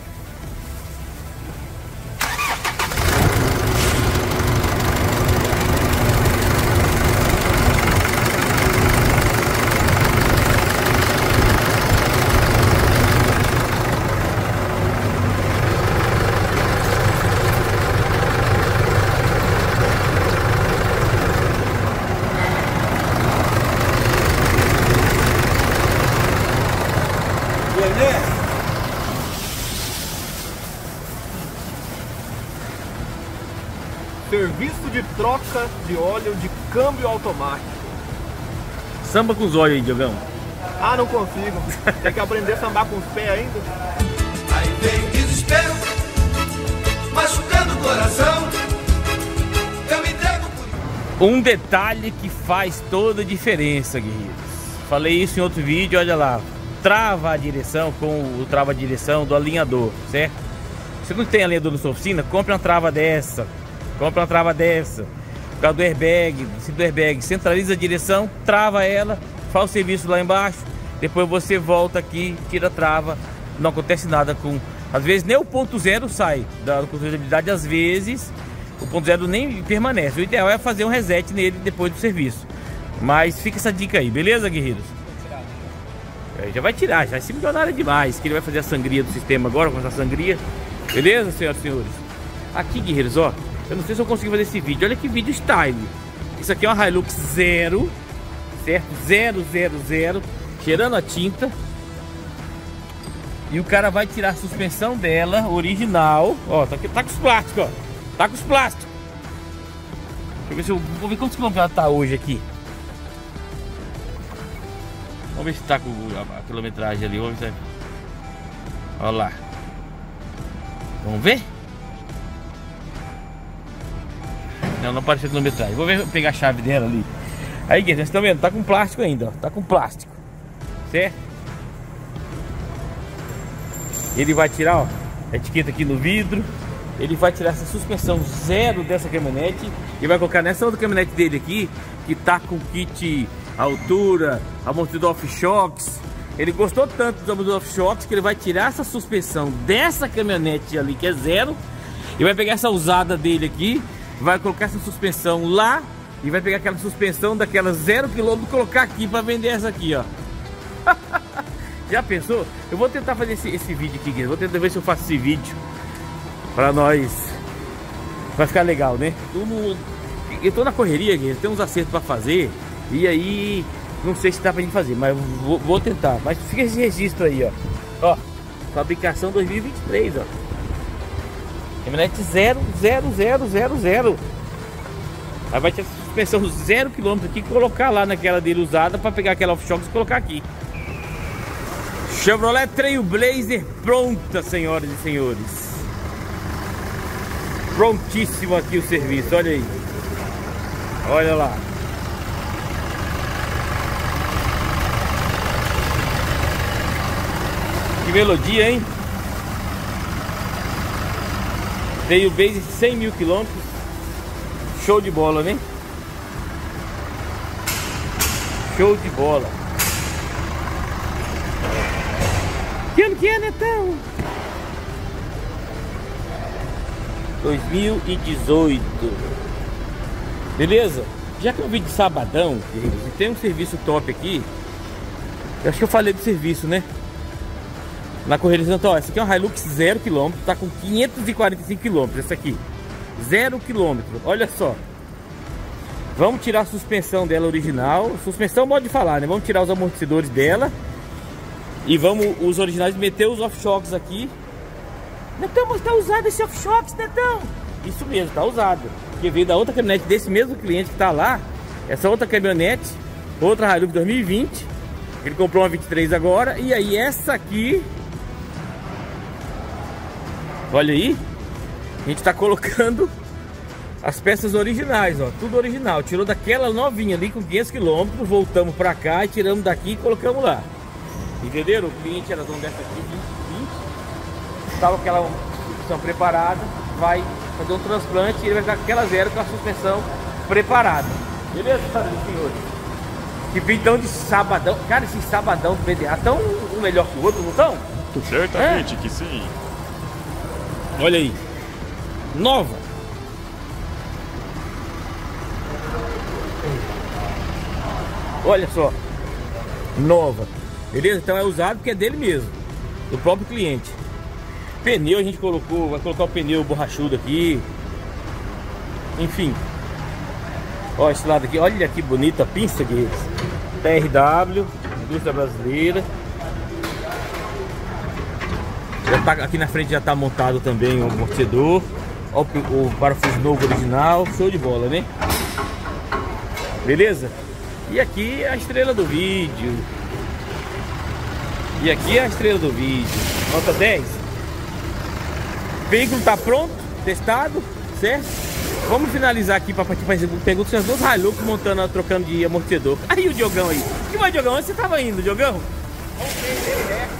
Serviço de troca de óleo de câmbio automático. Samba com os olhos aí, Diogão. Ah, não consigo. Tem que aprender a sambar com os pés ainda. Aí vem desespero, machucando o coração. Eu me entrego por... Um detalhe que faz toda a diferença, guerreiros. Falei isso em outro vídeo, olha lá. Trava a direção com o trava a direção do alinhador, certo? Se não tem alinhador na sua oficina, compre uma trava dessa. Compre uma trava dessa. Por causa do airbag, do airbag, centraliza a direção, trava ela, faz o serviço lá embaixo. Depois você volta aqui, tira a trava. Não acontece nada com... Às vezes nem o ponto zero sai da controlabilidade, às vezes o ponto zero nem permanece. O ideal é fazer um reset nele depois do serviço. Mas fica essa dica aí, beleza, guerreiros? Já vai tirar, já vai ser milionário demais. Que ele vai fazer a sangria do sistema agora, com essa sangria. Beleza, senhoras e senhores? Aqui, guerreiros, ó. Eu não sei se eu consigo fazer esse vídeo. Olha que vídeo style. Isso aqui é uma Hilux zero, certo? Zero, zero, zero. Cheirando a tinta. E o cara vai tirar a suspensão dela, original. Ó, tá, aqui, tá com os plásticos, ó. Tá com os plásticos. Deixa eu ver se eu... Vou ver quantos quilômetros ela tá hoje aqui. Vamos ver se tá com a, a quilometragem ali. Vamos ver. Olha lá. Vamos ver? Não, não apareceu a quilometragem. Vou ver, pegar a chave dela ali. Aí, vocês estão vendo? Tá com plástico ainda, ó. Tá com plástico. Certo? Ele vai tirar, ó, a etiqueta aqui no vidro. Ele vai tirar essa suspensão zero dessa caminhonete e vai colocar nessa outra caminhonete dele aqui, que tá com kit altura, amortecedor off-shocks. Ele gostou tanto dos amortecedor off-shocks que ele vai tirar essa suspensão dessa caminhonete ali, que é zero, e vai pegar essa usada dele aqui, vai colocar essa suspensão lá e vai pegar aquela suspensão daquela zero quilômetro e colocar aqui para vender essa aqui, ó. Já pensou? Eu vou tentar fazer esse, esse vídeo aqui, eu vou tentar ver se eu faço esse vídeo pra nós. Vai ficar legal, né? Eu, não, eu tô na correria, tem uns acertos pra fazer. E aí, não sei se dá pra gente fazer, mas vou, vou tentar. Mas fica esse registro aí, ó. Ó, fabricação dois mil e vinte e três, ó. Caminhonete zero, zero, zero, zero, zero. Aí vai ter a suspensão zero quilômetro aqui, colocar lá naquela dele usada pra pegar aquela off-shocks e colocar aqui. Chevrolet Trailblazer pronta, senhoras e senhores. Prontíssimo aqui o serviço, olha aí. Olha lá. Que melodia, hein? Trailblazer cem mil quilômetros. Show de bola, né? Show de bola. Que ano que é, Netão? dois mil e dezoito. Beleza? Já que é um vídeo de sabadão, e tem um serviço top aqui. Eu acho que eu falei do serviço, né? Na correria de Santo, ó, essa aqui é uma Hilux zero quilômetro, tá com quinhentos e quarenta e cinco quilômetros. Essa aqui, zero quilômetro, olha só. Vamos tirar a suspensão dela original. Suspensão pode falar, né? Vamos tirar os amortecedores dela. E vamos, os originais, meter os off-shocks aqui. Netão, mas tá usado esse off-shocks, Netão? Isso mesmo, tá usado. Porque veio da outra caminhonete desse mesmo cliente que tá lá. Essa outra caminhonete, outra Hilux dois mil e vinte. Ele comprou uma vinte e três agora. E aí essa aqui, olha aí, a gente tá colocando as peças originais, ó. Tudo original. Tirou daquela novinha ali com quinhentos quilômetros. Voltamos pra cá e tiramos daqui e colocamos lá. Entenderam? O cliente era dono dessa aqui, vinte, vinte. Estava aquela suspensão preparada. Vai fazer um transplante e ele vai ficar com aquela zero com a suspensão preparada. Beleza, senhores? Que vídeo tão de sabadão. Cara, esse sabadão do B D A tão um melhor que o outro, não estão? Certamente é? que sim. Olha aí. Nova. Olha só. Nova. Beleza? Então é usado porque é dele mesmo, do próprio cliente. Pneu a gente colocou, vai colocar o pneu borrachudo aqui. Enfim. Olha esse lado aqui, olha que bonita a pinça, guerreiros. T R W, indústria brasileira. Já tá, aqui na frente já está montado também o amortecedor. Olha o, o parafuso novo original. Show de bola, né? Beleza? E aqui é a estrela do vídeo. E aqui é a estrela do vídeo. Nota dez. O veículo está pronto, testado, certo? Vamos finalizar aqui para partir para as perguntas. Tinha duas Hilux montando, trocando de amortecedor. Aí o Diogão aí. Que vai, Diogão? Onde você estava indo, Diogão? Vamos ver se ele é.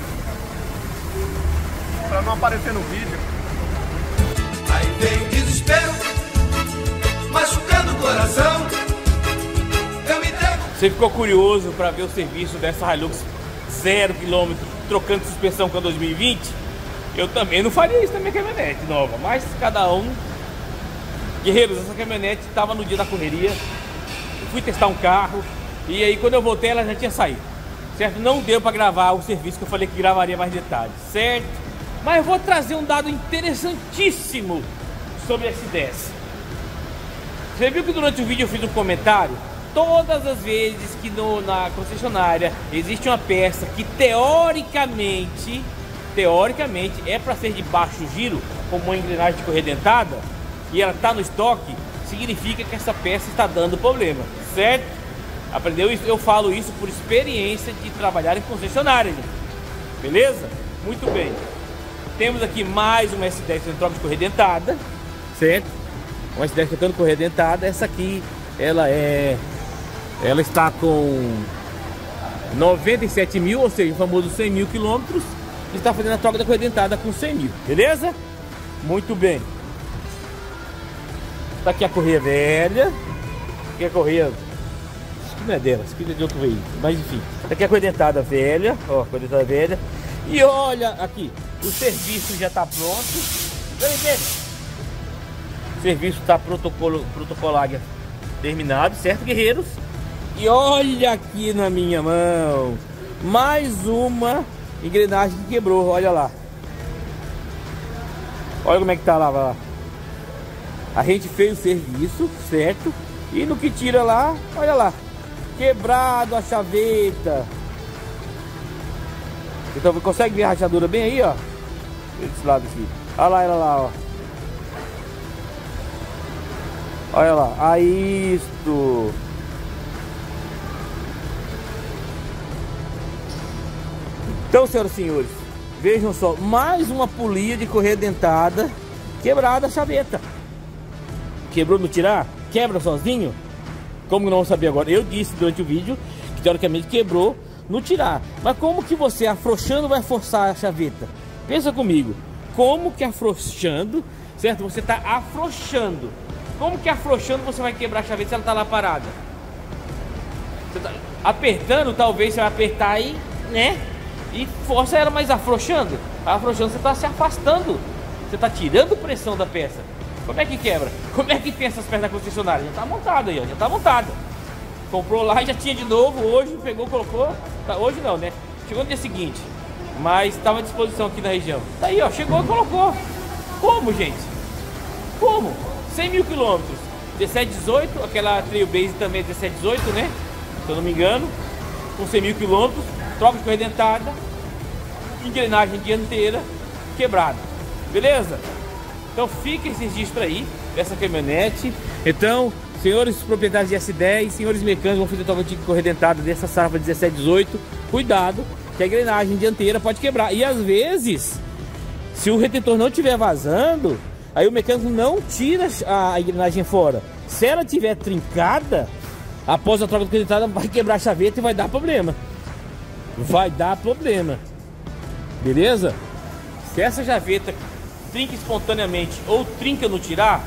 Para não aparecer no vídeo. Aí vem desespero, machucando o coração. Eu me entrego. Você ficou curioso para ver o serviço dessa Hilux zero quilômetro, trocando suspensão com a dois mil e vinte? Eu também não faria isso na minha caminhonete nova, mas cada um. Guerreiros, essa caminhonete estava no dia da correria. Eu fui testar um carro e aí quando eu voltei ela já tinha saído, certo? Não deu para gravar o serviço que eu falei que gravaria mais detalhes, certo? Mas eu vou trazer um dado interessantíssimo sobre a S dez. Você viu que durante o vídeo eu fiz um comentário? Todas as vezes que no, na concessionária existe uma peça que teoricamente, teoricamente é para ser de baixo giro, como uma engrenagem de correia dentada, e ela está no estoque, significa que essa peça está dando problema, certo? Aprendeu isso? Eu falo isso por experiência de trabalhar em concessionária, gente. Beleza? Muito bem. Temos aqui mais uma S dez sem troca de correia dentada, certo? uma S dez tocando correia dentada. Essa aqui, ela é... Ela está com noventa e sete mil, ou seja, o famoso cem mil quilômetros. Está fazendo a troca da correia dentada com cem mil, beleza? Muito bem. Tá aqui a correia velha. Aqui a correia... Isso aqui não é dela, isso aqui é de outro veículo. Mas enfim, tá aqui a correia dentada velha. Ó, a correia dentada velha. E olha aqui, o serviço já tá pronto. O serviço está protocolo, protocolar terminado, certo, guerreiros? E olha aqui na minha mão, mais uma engrenagem que quebrou, olha lá. Olha como é que tá lá, vai lá. A gente fez o serviço, certo? E no que tira lá, olha lá, quebrado a chaveta. Então consegue ver a rachadura bem aí, ó. Desse lado aqui. Olha lá, olha lá, ó. Olha lá, aí isto. Então, senhoras e senhores, vejam só, mais uma polia de correia dentada quebrada a chaveta. Quebrou no tirar? Quebra sozinho? Como não vou saber agora? Eu disse durante o vídeo que teoricamente quebrou no tirar. Mas como que você afrouxando vai forçar a chaveta? Pensa comigo. Como que afrouxando, certo? Você está afrouxando. Como que afrouxando você vai quebrar a chaveta se ela está lá parada? Você tá apertando, talvez você vai apertar aí, né? E força ela, mas afrouxando. Afrouxando, você está se afastando. Você está tirando pressão da peça. Como é que quebra? Como é que tem essas peças da concessionária? Já está montado aí, ó. Já está montado. Comprou lá e já tinha de novo. Hoje pegou, colocou. Tá, hoje não, né? Chegou no dia seguinte. Mas estava à disposição aqui na região. Tá aí, ó. Chegou e colocou. Como, gente? Como? cem mil quilômetros. dezessete dezoito. Aquela Trailblazer também é dezessete dezoito, né? Se eu não me engano. Com cem mil quilômetros. Troca de correia dentada. Engrenagem dianteira quebrada. Beleza? Então fica esse registro aí dessa caminhonete. Então, senhores proprietários de S dez, senhores mecânicos, vão fazer troca de correia dentada dessa safra dezessete dezoito. Cuidado, que a engrenagem dianteira pode quebrar. E às vezes, se o retentor não estiver vazando, aí o mecânico não tira a engrenagem fora. Se ela estiver trincada, após a troca de correia dentada, vai quebrar a chaveta e vai dar problema. Vai dar problema. Beleza? Se essa chaveta trinca espontaneamente ou trinca no tirar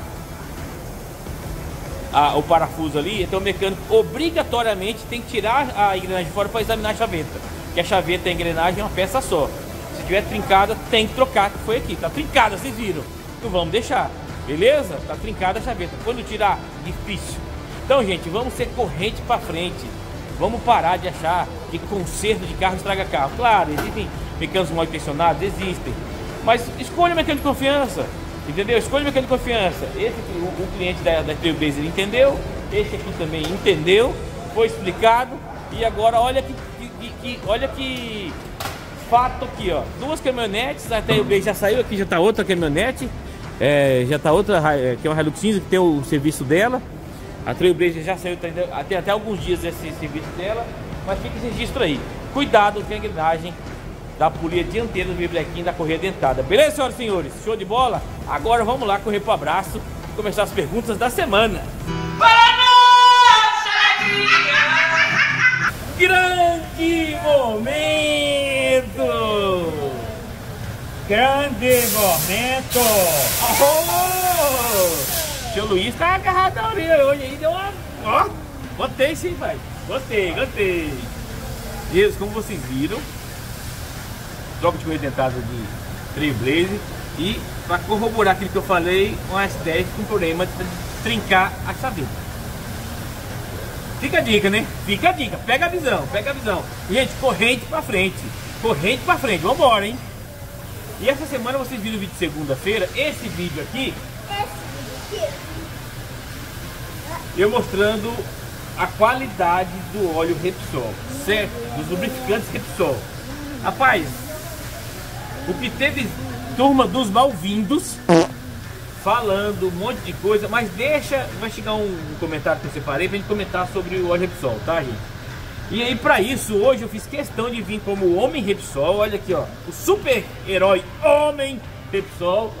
a, o parafuso ali, então o mecânico obrigatoriamente tem que tirar a engrenagem fora para examinar a chaveta. Que a chaveta e a engrenagem é uma peça só. Se tiver trincada, tem que trocar, que foi aqui. Tá trincada, vocês viram. Não vamos deixar. Beleza? Tá trincada a chaveta. Quando tirar, difícil. Então, gente, vamos ser corrente para frente. Vamos parar de achar que conserto de carro estraga carro. Claro, existem mecânicos mal intencionados, existem. Mas escolha o mecânico de confiança, entendeu? Escolha o mecânico de confiança. Esse aqui, o, o cliente da, da Trailblazer entendeu, esse aqui também entendeu, foi explicado. E agora olha que, que, que, olha que fato aqui, ó. Duas caminhonetes, a Trailblazer já saiu, aqui já tá outra caminhonete. É, já tá outra, que é uma Hilux cinza, que tem o serviço dela. A Trailblazer já saiu, tem até, até alguns dias esse serviço dela. Mas fica esse registro aí. Cuidado com a engrenagem da polia dianteira do Viblequim da correia dentada. Beleza, senhoras e senhores? Show de bola? Agora vamos lá correr pro abraço e começar as perguntas da semana. Grande momento! Grande momento! Oh! Seu Luiz tá agarrado na orelha hoje aí, deu uma... Ó, gostei sim, pai. Gostei, gostei. Isso, como vocês viram, troca de correia dentada de Trailblazer. E para corroborar aquilo que eu falei, um S dez com problema de trincar a chaveta. Fica a dica, né? Fica a dica, pega a visão, pega a visão. Gente, corrente pra frente, corrente pra frente, vambora, hein? E essa semana vocês viram o vídeo de segunda-feira, esse vídeo aqui, eu mostrando a qualidade do óleo Repsol, certo? Dos lubrificantes Repsol. Rapaz, o que teve turma dos mal-vindos falando um monte de coisa, mas deixa, vai chegar um, um comentário que eu separei pra gente comentar sobre o óleo Repsol, tá, gente? E aí, pra isso, hoje eu fiz questão de vir como Homem Repsol. Olha aqui, ó, o super-herói Homem Repsol,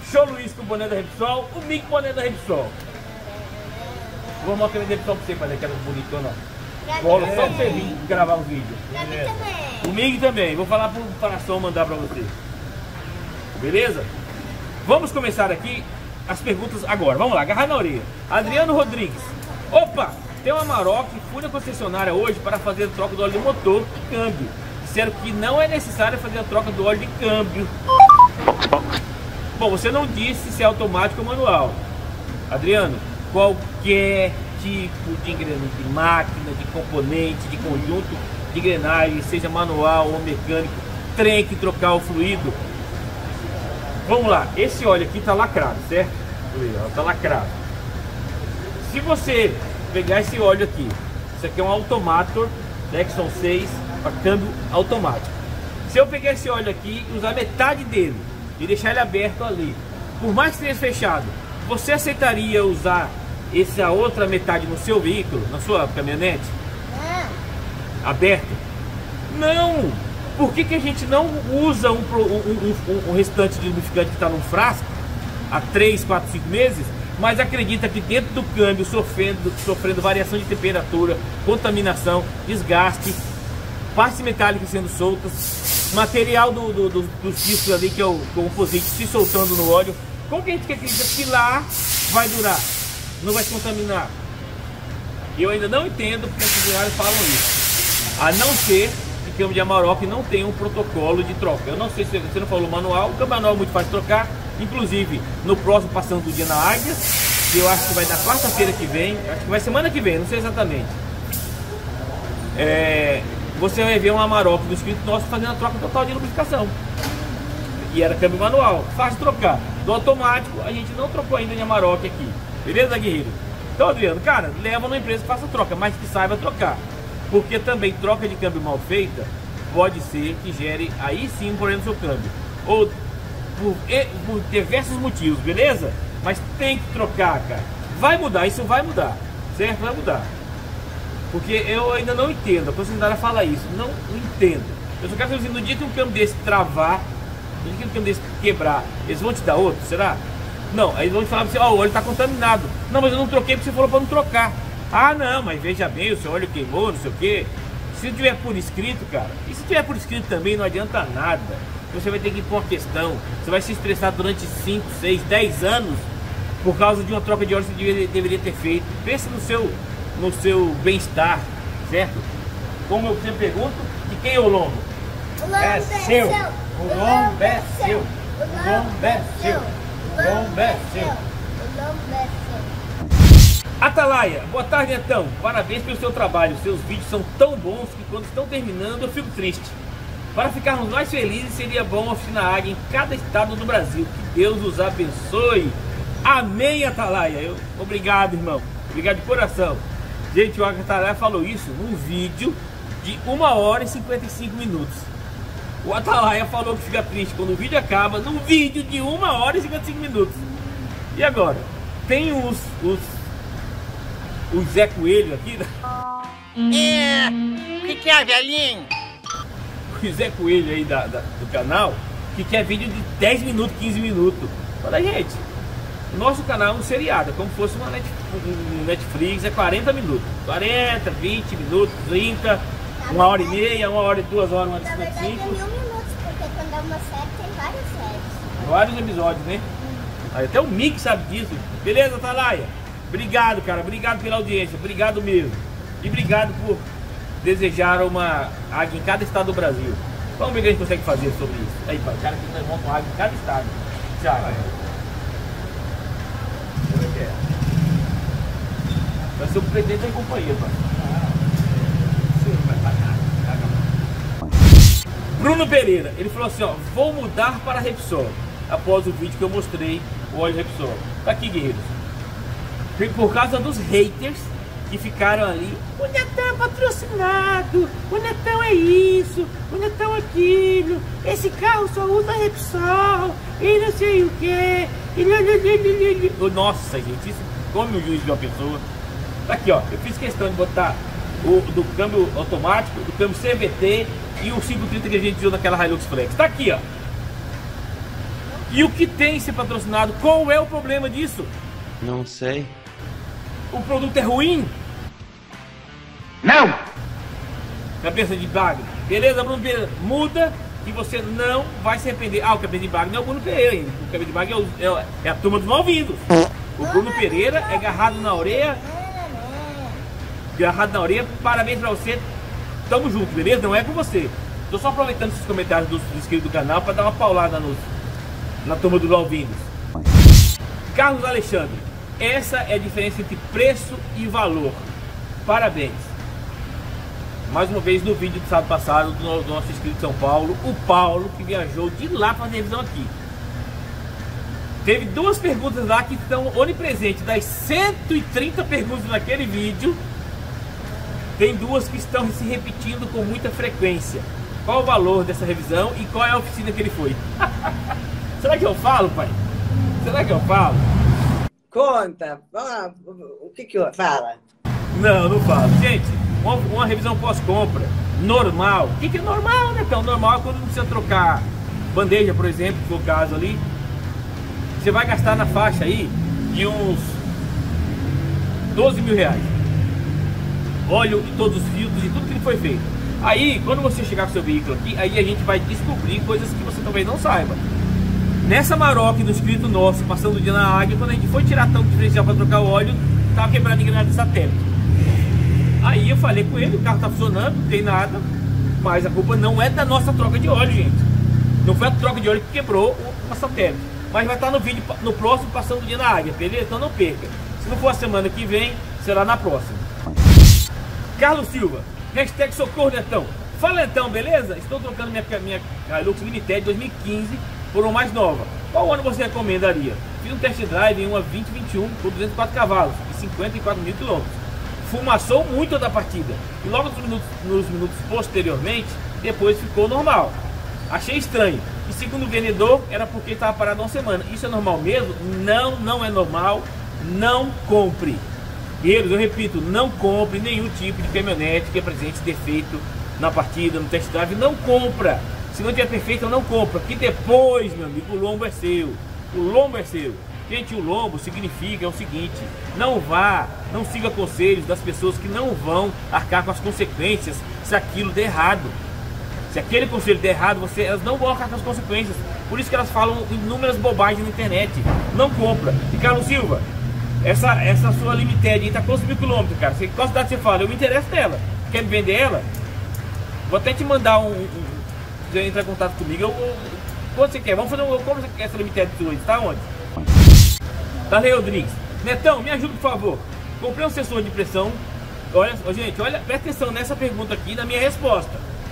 Show Luiz com o boné da Repsol, o Mick com o boné da Repsol. Vou mostrar a Repsol pra você, fazer aquela bonitona. Cola só pra você vir gravar um vídeo. Pra mim também. O Mig também, vou falar pro Paração mandar pra você. Beleza? Vamos começar aqui as perguntas agora. Vamos lá, agarrar na orelha. Adriano Rodrigues. Opa, tem uma Amarok, fui na concessionária hoje para fazer a troca do óleo do motor e câmbio. Disseram que não é necessário fazer a troca do óleo de câmbio. Bom, você não disse se é automático ou manual. Adriano, qualquer tipo de engrenagem, de máquina, de componente, de conjunto de engrenagem, seja manual ou mecânico, tem que trocar o fluido. Vamos lá, esse óleo aqui tá lacrado, certo? Tá lacrado. Se você pegar esse óleo aqui, isso aqui é um Automator Exxon seis para câmbio automático. Se eu pegar esse óleo aqui e usar metade dele e deixar ele aberto ali, por mais que esteja fechado, você aceitaria usar essa outra metade no seu veículo, na sua caminhonete? Aberto? Não! Por que que a gente não usa um, um, um, um restante de lubrificante que está num frasco há três, quatro, cinco meses, mas acredita que dentro do câmbio, sofrendo, sofrendo variação de temperatura, contaminação, desgaste, partes metálicas sendo soltas, material do, do, do, dos discos ali, que é o composite, se soltando no óleo, como que a gente acredita que lá vai durar? Não vai se contaminar? Eu ainda não entendo porque os funcionários falam isso. A não ser que o câmbio de Amarok não tem um protocolo de troca. Eu não sei se você não falou manual, o câmbio manual é muito fácil de trocar. Inclusive, no próximo Passando do Dia na Águia, que eu acho que vai dar quarta-feira que vem, acho que vai semana que vem, não sei exatamente. É, você vai ver um Amarok do inscrito nosso fazendo a troca total de lubrificação. E era câmbio manual, fácil de trocar. Do automático, a gente não trocou ainda de Amarok aqui. Beleza, guerreiro? Então, Adriano, cara, leva numa empresa que faça troca, mas que saiba trocar. Porque também troca de câmbio mal feita pode ser que gere aí sim um problema no seu câmbio. Ou por, por diversos motivos, beleza? Mas tem que trocar, cara. Vai mudar, isso vai mudar, certo? Vai mudar. Porque eu ainda não entendo, a concessionária fala isso, não entendo. Eu só quero dizer, no dia que um câmbio desse travar, no dia que um câmbio desse quebrar, eles vão te dar outro, será? Não, aí eles vão te falar pra você, ó, oh, o óleo está contaminado. Não, mas eu não troquei porque você falou para não trocar. Ah, não, mas veja bem, o seu óleo queimou, não sei o quê. Se tiver por escrito, cara, e se tiver por escrito também não adianta nada. Você vai ter que ir por uma questão, você vai se estressar durante cinco, seis, dez anos por causa de uma troca de óleo que você deveria, deveria ter feito. Pense no seu, no seu bem-estar, certo? Como eu sempre pergunto, de quem é o lombo? O lombo é seu. O lombo é seu. O lombo é seu. O lombo é seu. O lombo é seu. Atalaia, boa tarde, então. Parabéns pelo seu trabalho. Seus vídeos são tão bons que quando estão terminando eu fico triste. Para ficarmos mais felizes, seria bom a oficina Águia em cada estado do Brasil. Que Deus os abençoe. Amém, Atalaia. Eu, obrigado, irmão. Obrigado de coração. Gente, o Atalaia falou isso num vídeo de uma hora e cinquenta e cinco minutos. O Atalaia falou que fica triste quando o vídeo acaba num vídeo de uma hora e cinquenta e cinco minutos. E agora? Tem os... os o Zé Coelho aqui. É, o que que é, velhinho? O Zé Coelho aí da, da, do canal, que quer vídeo de dez minutos, quinze minutos. Olha, gente, o nosso canal é um seriado, é como se fosse uma Net, um Netflix, é quarenta minutos. quarenta, vinte minutos, trinta, uma hora e meia, uma hora e duas horas, uma hora e Na cinquenta e verdade é cinco. mil minutos, porque quando é uma série tem várias séries. Vários episódios, né? Aí até o Mick sabe disso. Beleza, Atalaia? Obrigado, cara. Obrigado pela audiência. Obrigado mesmo. E obrigado por desejar uma águia em cada estado do Brasil. Vamos ver o que a gente consegue fazer sobre isso. Aí, pai, o cara que nós monta uma águia em cada estado. Já, vai. Vai ser o presidente da companhia, pai. Bruno Pereira, ele falou assim, ó, vou mudar para a Repsol. Após o vídeo que eu mostrei o óleo Repsol. Tá aqui, guerreiros. Por causa dos haters que ficaram ali, o Netão é patrocinado, o Netão é isso, o Netão é aquilo, esse carro só usa Repsol, e não sei o que. Nossa, gente, isso come o juiz de uma pessoa. Tá aqui, ó, eu fiz questão de botar o do câmbio automático, do câmbio C V T e o cinco trinta que a gente usou naquela Hilux Flex. Tá aqui, ó. E o que tem ser patrocinado? Qual é o problema disso? Não sei. O produto é ruim? Não! Cabeça de bagre. Beleza, Bruno Pereira? Muda que você não vai se arrepender. Ah, o cabeça de bagre não é o Bruno Pereira ainda. O cabeça de bagre é, o, é, é a turma dos mal-vindos. O Bruno Pereira é agarrado na orelha. Agarrado na orelha. Parabéns pra você. Tamo junto, beleza? Não é com você. Tô só aproveitando esses comentários dos inscritos do canal para dar uma paulada nos, na turma dos mal-vindos. Carlos Alexandre. Essa é a diferença entre preço e valor. Parabéns. Mais uma vez no vídeo do sábado passado do nosso inscrito de São Paulo, o Paulo, que viajou de lá para fazer revisão aqui. Teve duas perguntas lá que estão onipresentes. Das cento e trinta perguntas naquele vídeo, tem duas que estão se repetindo com muita frequência. Qual o valor dessa revisão e qual é a oficina que ele foi? Será que eu falo, pai? Será que eu falo? Conta. Ah, o que que eu fala? Não, não falo. Gente, uma, uma revisão pós-compra normal. O que, que é normal, né? Então, normal é quando não precisa trocar bandeja, por exemplo, que foi o caso ali. Você vai gastar na faixa aí de uns doze mil reais. Óleo e todos os filtros e tudo que foi feito. Aí, quando você chegar com seu veículo aqui, aí a gente vai descobrir coisas que você talvez não saiba. Nessa Maroc, no inscrito nosso, passando o dia na Águia, quando a gente foi tirar tampa diferencial para trocar o óleo, tava quebrado a engrenagem de satélite. Aí eu falei com ele, o carro tá funcionando, não tem nada, mas a culpa não é da nossa troca de óleo, gente. Não foi a troca de óleo que quebrou o satélite. Mas vai estar no vídeo, no próximo, passando o dia na Águia, beleza? Então não perca. Se não for a semana que vem, será na próxima. Carlos Silva, hashtag socorro Netão. Fala Netão, beleza? Estou trocando minha, minha Hilux Limited dois mil e quinze por uma mais nova. Qual ano você recomendaria? Fiz um test drive em uma vinte vinte e um por duzentos e quatro cavalos e cinquenta e quatro mil quilômetros. Fumaçou muito da partida e logo nos minutos, nos minutos posteriormente, depois ficou normal. Achei estranho. E segundo o vendedor, era porque estava parado uma semana. Isso é normal mesmo? Não, não é normal. Não compre. Guerreiros, eu repito, não compre nenhum tipo de caminhonete que apresente defeito na partida, no test drive. Não compra. Se não tiver perfeito, não compra. Que depois, meu amigo, o lombo é seu. O lombo é seu. Gente, o lombo significa é o seguinte: não vá, não siga conselhos das pessoas que não vão arcar com as consequências se aquilo der errado. Se aquele conselho der errado, você, elas não vão arcar com as consequências. Por isso que elas falam inúmeras bobagens na internet. Não compra. E Carlos Silva, essa, essa sua Limited aí tá quantos mil quilômetros, cara? Você, qual cidade você fala? Eu me interesso nela. Quer me vender ela? Vou até te mandar um... um você entrar em contato comigo. Eu, eu, quanto você quer? Vamos fazer um... Como você quer essa Limited sua? Tá onde? Darley Rodrigues. Netão, me ajuda, por favor. Comprei um sensor de pressão. Olha, gente, olha, presta atenção nessa pergunta aqui, na minha resposta.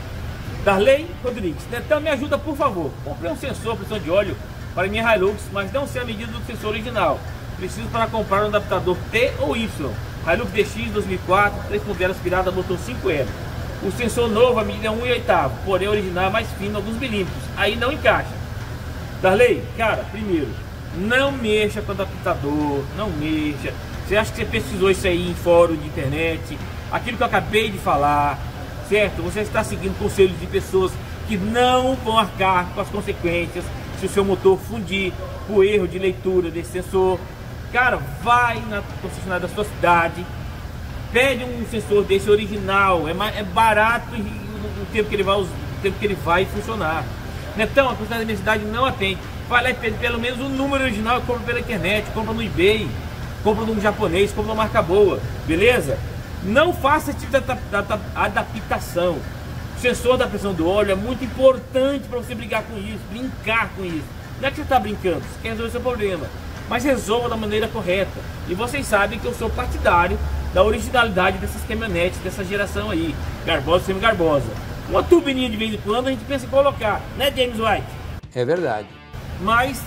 Darley Rodrigues. Netão, me ajuda, por favor. Comprei um sensor de pressão de óleo para minha Hilux, mas não sei a medida do sensor original. Preciso para comprar um adaptador T ou Y. Hilux D X dois mil e quatro, três ponto zero aspirada, motor cinco L. O sensor novo, a medida é um e oitavo, porém o original é mais fino, alguns milímetros. Aí não encaixa. Darley, cara, primeiro, não mexa com o adaptador, não mexa. Você acha que você pesquisou isso aí em fórum de internet? Aquilo que eu acabei de falar, certo? Você está seguindo conselhos de pessoas que não vão arcar com as consequências se o seu motor fundir por erro de leitura desse sensor. Cara, vai na concessionária da sua cidade, pede um sensor desse original, é, mais, é barato e o tempo que ele vai, o tempo que ele vai funcionar. Então, a concessionária da minha cidade não atende. Vai lá e pede pelo menos o número original e compra pela internet, compra no eBay, compra no japonês, compra uma marca boa, beleza? Não faça esse tipo de adaptação. O sensor da pressão do óleo é muito importante para você brigar com isso, brincar com isso. Não é que você está brincando, você quer resolver o seu problema, mas resolva da maneira correta. E vocês sabem que eu sou partidário da originalidade dessas caminhonetes, dessa geração aí, Garbosa e semi-garbosa. Uma turbininha de vez em quando a gente pensa em colocar, né, James White? É verdade. Mas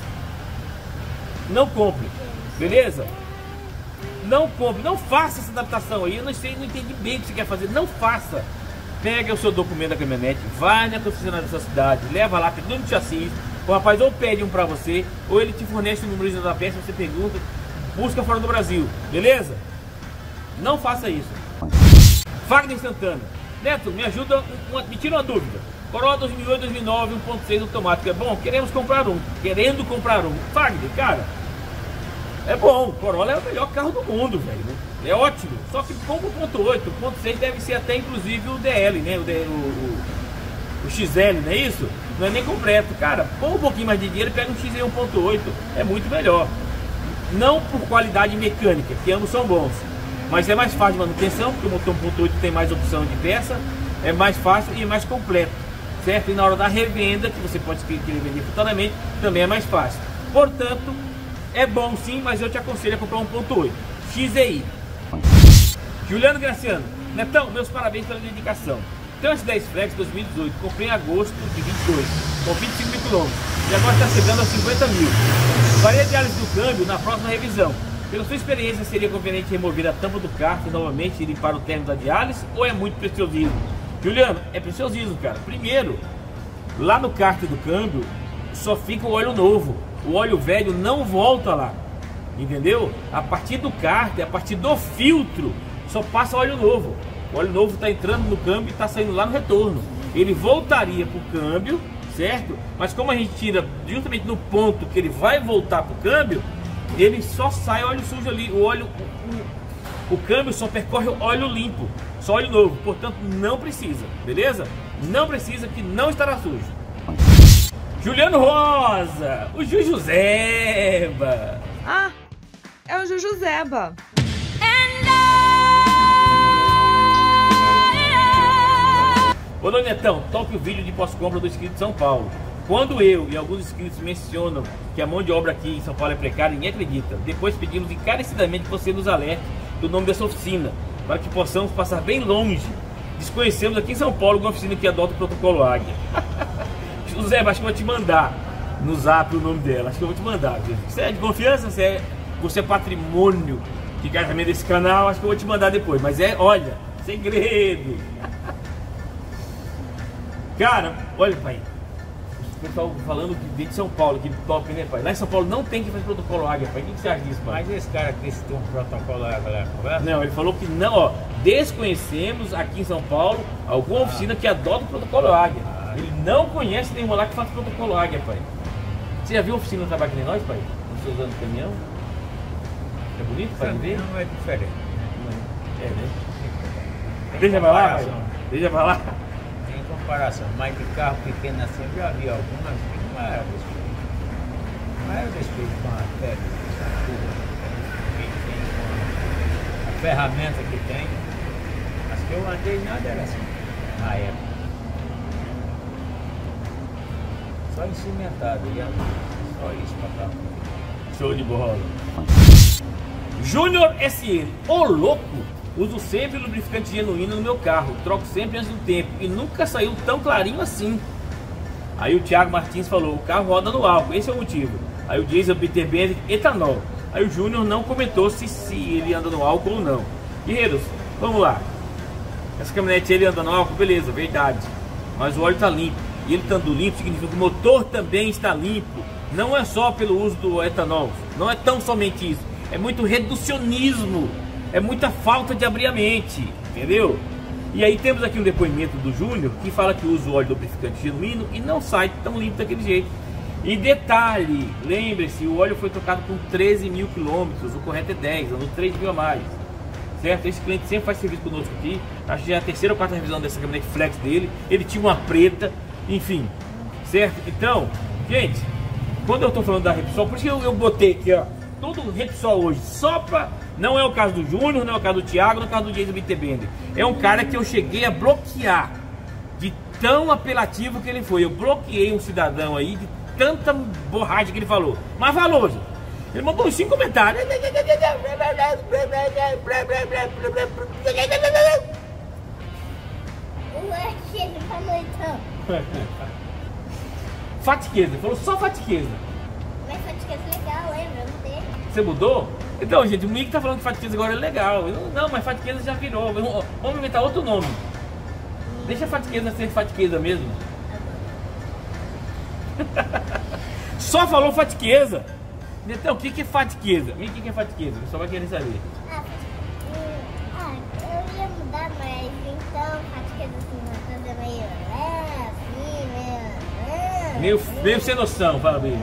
não compre, beleza? Não compre, não faça essa adaptação aí. Eu não sei, não entendi bem o que você quer fazer. Não faça. Pega o seu documento da caminhonete, vai na concessionária da sua cidade, leva lá, pega no chassi. O rapaz ou pede um pra você, ou ele te fornece o número original da peça, você pergunta, busca fora do Brasil, beleza? Não faça isso. Wagner Santana. Neto, me ajuda, uma, me tira uma dúvida. Corolla dois mil e oito, dois mil e nove, um ponto seis automático. É bom? Queremos comprar um. Querendo comprar um. Fagner, cara, é bom. Corolla é o melhor carro do mundo, velho. É ótimo. Só que compra o um ponto oito. O um ponto seis deve ser até inclusive o D L, né? O, D, o, o, o X L, não é isso? Não é nem completo. Cara, põe um pouquinho mais de dinheiro e pega um X L um ponto oito. É muito melhor. Não por qualidade mecânica, que ambos são bons. Mas é mais fácil de manutenção, porque o motor um ponto oito tem mais opção de peça. É mais fácil e é mais completo. Certo? E na hora da revenda, que você pode querer vender futuramente, também é mais fácil. Portanto, é bom sim, mas eu te aconselho a comprar um ponto oito X E I. Juliano Graciano, Netão, meus parabéns pela dedicação. Então S dez Flex dois mil e dezoito, comprei em agosto de vinte e dois, com vinte e cinco mil quilômetros, e agora está chegando a cinquenta mil. Farei a diálise do câmbio na próxima revisão. Pela sua experiência, seria conveniente remover a tampa do kart e novamente ir para o término da diálise, ou é muito preciosismo? Juliano, é preciosismo, cara. Primeiro, lá no kart do câmbio, só fica o óleo novo. O óleo velho não volta lá. Entendeu? A partir do kart, a partir do filtro, só passa óleo novo. O óleo novo está entrando no câmbio e está saindo lá no retorno. Ele voltaria para o câmbio, certo? Mas como a gente tira justamente no ponto que ele vai voltar para o câmbio, ele só sai óleo sujo ali. O óleo, o, o câmbio só percorre óleo limpo, só óleo novo. Portanto, não precisa, beleza? Não precisa, que não estará sujo. Juliano Rosa, o Jujuzeba. Ah, é o Jujuzeba. Ô Donetão, toque o vídeo de pós-compra do inscrito de São Paulo. Quando eu e alguns inscritos mencionam que a mão de obra aqui em São Paulo é precária, ninguém acredita. Depois pedimos encarecidamente que você nos alerte do nome dessa oficina, para que possamos passar bem longe. Desconhecemos aqui em São Paulo uma oficina que adota o protocolo Águia. José, acho que eu vou te mandar no zap o nome dela. Acho que eu vou te mandar. Você é de confiança? Você é, você é patrimônio de casamento desse canal? Acho que eu vou te mandar depois. Mas é, olha, segredo. Cara, olha, pai. O pessoal falando que de São Paulo, que top, né, pai? Lá em São Paulo não tem que fazer protocolo Águia, pai. O que você acha disso, pai? Mas esse cara aqui, se tem um protocolo Águia lá, conversa? Não, ele falou que não, ó. Desconhecemos aqui em São Paulo alguma ah. oficina que adota o protocolo Águia. Ah. Ele não conhece nenhuma lá que faça protocolo Águia, pai. Você já viu a oficina no trabalho que nem nós, pai? Você usando o caminhão? É bonito, pai? Ver? Não, é diferente. É, né? Deixa pra lá, pai. Deixa pra lá. Comparação, mas de carro pequeno assim eu já vi algumas que não era despeito. Não era despeito com a pedra, a ferramenta que tem. As que eu andei nada era assim, na época. Só encimentado, ia só isso pra cá. Show de bola. Júnior S N, ô louco! Uso sempre lubrificante genuíno no meu carro, troco sempre antes do tempo e nunca saiu tão clarinho assim. Aí o Thiago Martins falou, o carro roda no álcool, esse é o motivo. Aí o Diesel Bitter Benz, etanol. Aí o Júnior não comentou se, se ele anda no álcool ou não. Guerreiros, vamos lá. Essa caminhonete ele anda no álcool, beleza, verdade. Mas o óleo está limpo. E ele estando limpo significa que o motor também está limpo. Não é só pelo uso do etanol, não é tão somente isso. É muito reducionismo. É muita falta de abrir a mente, entendeu? E aí temos aqui um depoimento do Júnior que fala que usa o óleo lubrificante genuíno e não sai tão limpo daquele jeito. E detalhe, lembre-se, o óleo foi trocado com treze mil quilômetros, o correto é dez, andou três mil a mais. Certo? Esse cliente sempre faz serviço conosco aqui, acho que já é a terceira ou quarta revisão dessa caminhonete flex dele, ele tinha uma preta, enfim, certo? Então, gente, quando eu tô falando da Repsol, por isso que eu, eu botei aqui, ó, todo Repsol hoje, só pra... Não é o caso do Júnior, não é o caso do Thiago, não é o caso do Jason Bitterbender. É um cara que eu cheguei a bloquear, de tão apelativo que ele foi. Eu bloqueei um cidadão aí de tanta borragem que ele falou. Mas falou, gente. Ele mandou uns cinco comentários. Ele falou então. Fatiqueza, ele falou só fatiqueza. Mas fatiqueza é legal, lembra? Eu mudei. Você mudou? Então, gente, o Mick tá falando que fatiqueza agora é legal. Eu, não, mas fatiqueza já virou. Vamos inventar outro nome. Deixa a fatiqueza ser fatiqueza mesmo. Só falou fatiqueza. Então, o que, que é fatiqueza? O que, que é fatiqueza? Eu só vai querer saber. Ah, ah, eu ia mudar, mas então fatiqueza assim, uma coisa meio é, assim. Meio, meio sem noção, fala bem.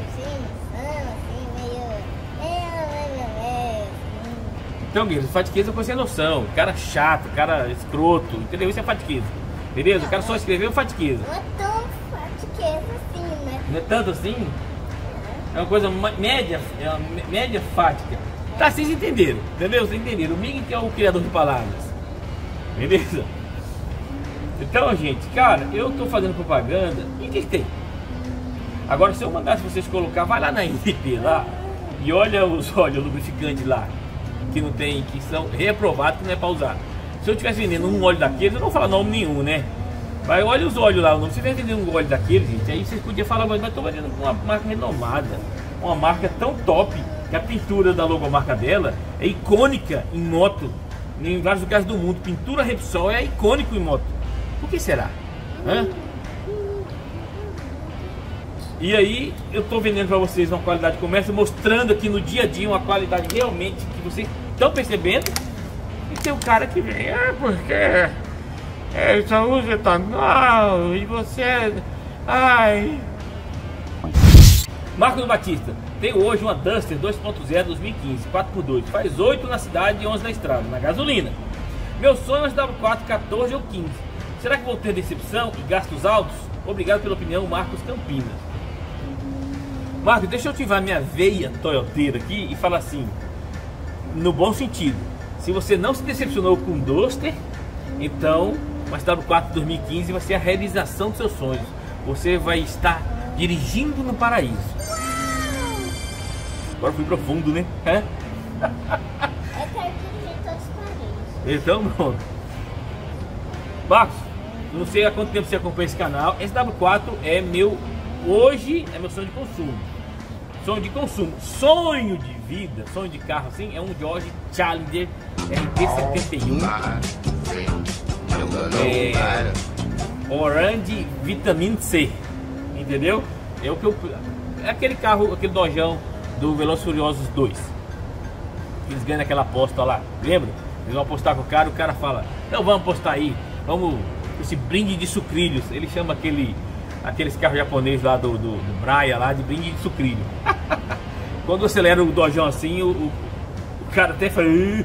Então, Guilherme, fatiqueza é coisa sem noção. Cara chato, cara escroto, entendeu? Isso é fatiqueza. Beleza? O cara só escreveu fatiqueza. Não é tão fatiqueza assim, né? Não é tanto assim? É uma coisa média, é uma média fática. Tá, vocês entenderam, entendeu? Vocês entenderam. O Ming que é o criador de palavras. Beleza? Então, gente, cara, eu tô fazendo propaganda e o que tem? Agora, se eu mandasse vocês colocar, vai lá na N P lá e olha os óleos lubrificantes lá, que não tem, que são reprovados, que não é para usar. Se eu estivesse vendendo um óleo daqueles, eu não vou falar nome nenhum, né? Mas olha os óleos lá, se você estiver vendendo um óleo daqueles, gente, aí vocês podiam falar, mas estou vendendo uma marca renomada, uma marca tão top, que a pintura da logomarca dela é icônica em moto, em vários lugares do mundo. Pintura Repsol é icônico em moto. Por que será? Hã? E aí eu estou vendendo para vocês uma qualidade de comércio, mostrando aqui no dia a dia uma qualidade realmente que vocês estão percebendo. E tem um cara que vem, ah, porque é, só usa etanol e você, ai. Marcos Batista, tenho hoje uma Duster dois ponto zero dois mil e quinze, quatro por dois, faz oito na cidade e onze na estrada, na gasolina. Meu sonho é uma S W quatro quatorze ou quinze. Será que vou ter decepção e gastos altos? Obrigado pela opinião, Marcos Campinas. Marcos, deixa eu ativar minha veia toyoteira aqui e falar assim, no bom sentido. Se você não se decepcionou com o Duster, então o S W quatro dois mil e quinze vai ser a realização dos seus sonhos. Você vai estar dirigindo no paraíso. Agora fui profundo, né? É? Eu quero dirigir todos os paraísos. Então, pronto. Marcos, não sei há quanto tempo você acompanha esse canal. S W quatro é meu, hoje é meu sonho de consumo. Sonho de consumo, sonho de vida, sonho de carro assim, é um Dodge Challenger R T setenta e um é, Orange Vitamin C, entendeu? É o que eu, é aquele carro, aquele dojão do Velozes e Furiosos dois. Eles ganham aquela aposta lá, lembra? Eles vão apostar com o cara, o cara fala, não, vamos apostar aí, vamos, esse brinde de sucrilhos. Ele chama aquele, aqueles carros japoneses lá do, do, do Braia lá de brinde de sucrilho. Quando acelera o dojão assim, o, o, o cara até fala... Ih!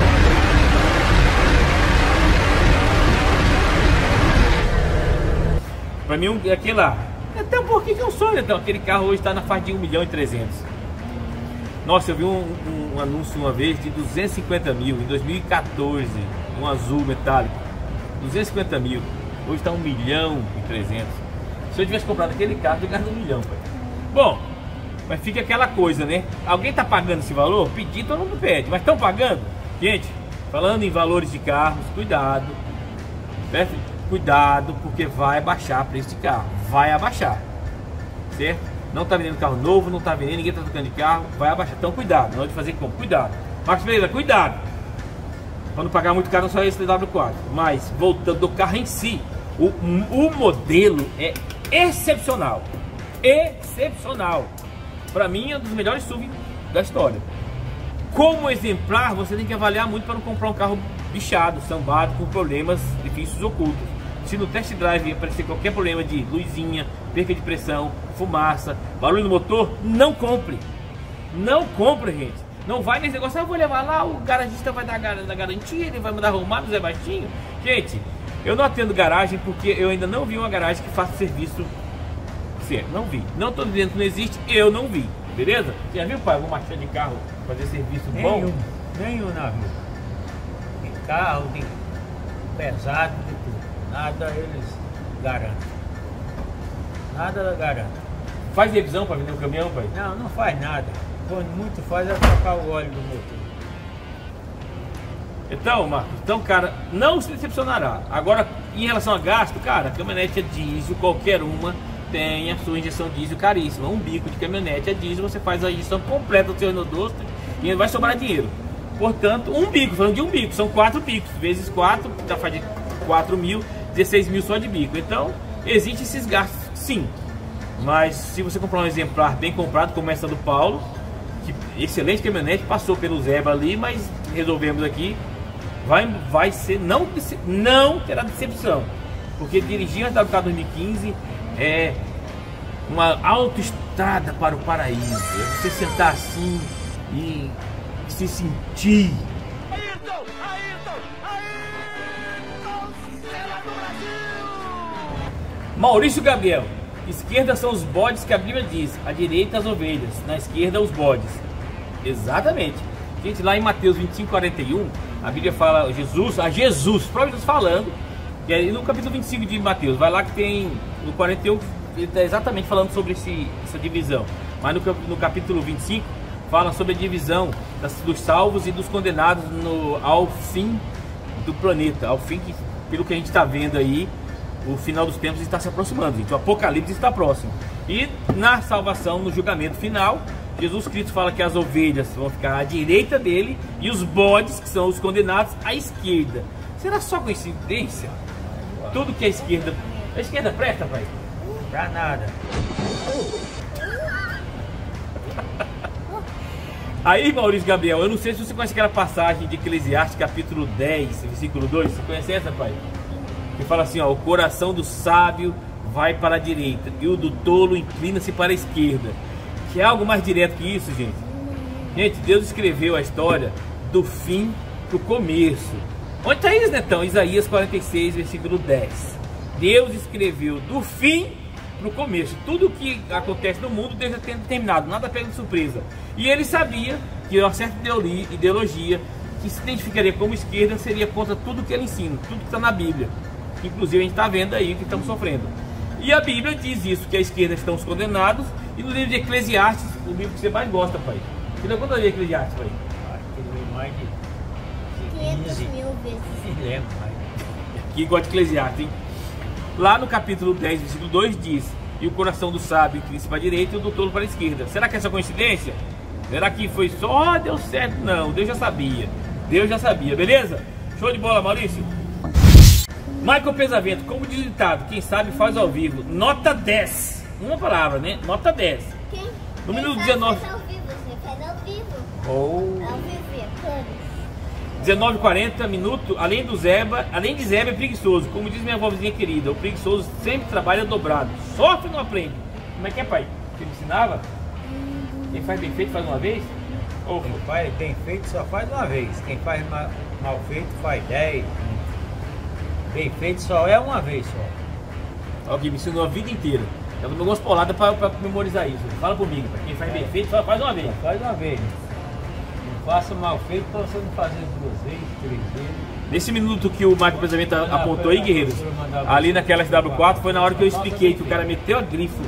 Pra mim é aquele lá. Até um pouquinho que é um sonho, então. Aquele carro hoje está na faixa de um milhão e trezentos. Nossa, eu vi um, um, um anúncio uma vez de duzentos e cinquenta mil em dois mil e quatorze, um azul metálico, duzentos e cinquenta mil. Hoje está um milhão e trezentos. Se eu tivesse comprado aquele carro, eu ganhava um milhão, pai. Bom, mas fica aquela coisa, né? Alguém tá pagando esse valor? Pedir todo mundo pede, mas estão pagando? Gente, falando em valores de carros, cuidado, certo? Cuidado, porque vai abaixar o preço de carro, vai abaixar, certo? Não tá vendendo carro novo, não tá vendendo, ninguém tá trocando de carro, vai abaixar. Então cuidado, na hora de fazer compra, cuidado. Marcos Pereira, cuidado, para não pagar muito caro, não só esse S W quatro. Mas voltando do carro em si, o, o modelo é excepcional, excepcional. Para mim é um dos melhores S U V da história. Como exemplar, você tem que avaliar muito para não comprar um carro bichado, sambado, com problemas difíceis ocultos. Se no test drive aparecer qualquer problema de luzinha, perca de pressão, fumaça, barulho no motor, não compre. Não compre, gente. Não vai nesse negócio, ah, eu vou levar lá, o garagista vai dar a garantia, ele vai mandar arrumar no Zé Baixinho. Gente, eu não atendo garagem porque eu ainda não vi uma garagem que faça serviço certo. Não vi. Não estou dizendo que não existe, eu não vi. Beleza? Você já viu, pai, alguma marcha de carro fazer serviço bom? Nenhum, nenhum navio. De carro, de pesado, de tudo. Nada eles garantem. Nada garante. Faz revisão para vender o caminhão, pai? Não, não faz nada. Quando muito faz é trocar o óleo do motor. Então, Marcos, então, cara, não se decepcionará. Agora, em relação a gasto, cara, caminhonete é diesel, qualquer uma tem a sua injeção diesel caríssima. Um bico de caminhonete é diesel, você faz a injeção completa do seu Renault Duster e vai sobrar dinheiro. Portanto, um bico, falando de um bico, são quatro bicos, vezes quatro, já faz de quatro mil, dezesseis mil só de bico. Então, existem esses gastos, sim. Mas se você comprar um exemplar bem comprado, como essa do Paulo, que excelente caminhonete, passou pelo Zeba ali, mas resolvemos aqui, vai, vai ser, não, não terá decepção. Porque dirigir a S W quatro dois mil e quinze é uma autoestrada para o paraíso. É você sentar assim e se sentir. Ayrton! Ayrton! Ayrton! Estrela do Brasil! Maurício Gabriel. Esquerda são os bodes que a Bíblia diz, à direita as ovelhas, na esquerda os bodes. Exatamente. Gente, lá em Mateus vinte e cinco, quarenta e um, a Bíblia fala Jesus, a Jesus, próprio Jesus falando, e aí no capítulo vinte e cinco de Mateus, vai lá que tem no quarenta e um, ele está exatamente falando sobre esse, essa divisão. Mas no, no capítulo vinte e cinco fala sobre a divisão das, dos salvos e dos condenados no, ao fim do planeta, ao fim que, pelo que a gente está vendo aí, o final dos tempos está se aproximando, gente. O Apocalipse está próximo. E na salvação, no julgamento final, Jesus Cristo fala que as ovelhas vão ficar à direita dele e os bodes, que são os condenados, à esquerda. Será só coincidência? Tudo que é esquerda... A esquerda presta, pai? Pra nada. Aí, Maurício Gabriel, eu não sei se você conhece aquela passagem de Eclesiastes, capítulo dez, versículo dois. Você conhece essa, pai? Que fala assim, ó, o coração do sábio vai para a direita e o do tolo inclina-se para a esquerda. Que é algo mais direto que isso, gente. Gente, Deus escreveu a história do fim para o começo. Onde está isso, Netão? Isaías quarenta e seis, versículo dez. Deus escreveu do fim para o começo. Tudo o que acontece no mundo Deus já tem determinado, nada pega de surpresa. E ele sabia que uma certa ideologia que se identificaria como esquerda seria contra tudo que ele ensina, tudo que está na Bíblia. Inclusive a gente está vendo aí o que estamos sofrendo. E a Bíblia diz isso, que a esquerda estão os condenados. E no livro de Eclesiastes, o livro que você mais gosta, pai. Você não conta de Eclesiastes, pai? Acho que ele veio mais de quinhentas mil vezes. Se lembra, mas... Que gosta de Eclesiastes, hein? Lá no capítulo dez, versículo dois diz: e o coração do sábio inclina-se para a direita e o do tolo para a esquerda. Será que é essa coincidência? Será que foi só, oh, deu certo? Não, Deus já sabia. Deus já sabia, beleza? Show de bola, Maurício. Michael Pesavento, como diz o ditado, quem sabe faz ao vivo. Nota dez. Uma palavra, né? Nota dez. Quem? No minuto Quem dezenove. faz ao vivo, você faz ao vivo. Oh. Ao vivo, é claro. dezenove e quarenta, minuto, além do Zeba, além de Zeba é preguiçoso. Como diz minha vozinha querida, o preguiçoso sempre trabalha dobrado. Sofre e não aprende. Como é que é, pai? Você me ensinava? Quem faz bem feito faz uma vez? Ou quem faz bem feito só faz uma vez. Quem faz mal, mal feito faz dez. Bem feito só é uma vez só. Alguém me ensinou a vida inteira. Eu dou umas poladas para memorizar isso. Fala comigo, pai. Quem faz bem feito só faz uma vez. Só faz uma vez. Não faça mal feito para você não fazer duas vezes, três vezes. Nesse minuto que o Michael Presidente apontou aí, guerreiros, ali naquela S W quatro, foi na hora que eu expliquei que o cara meteu a grifo.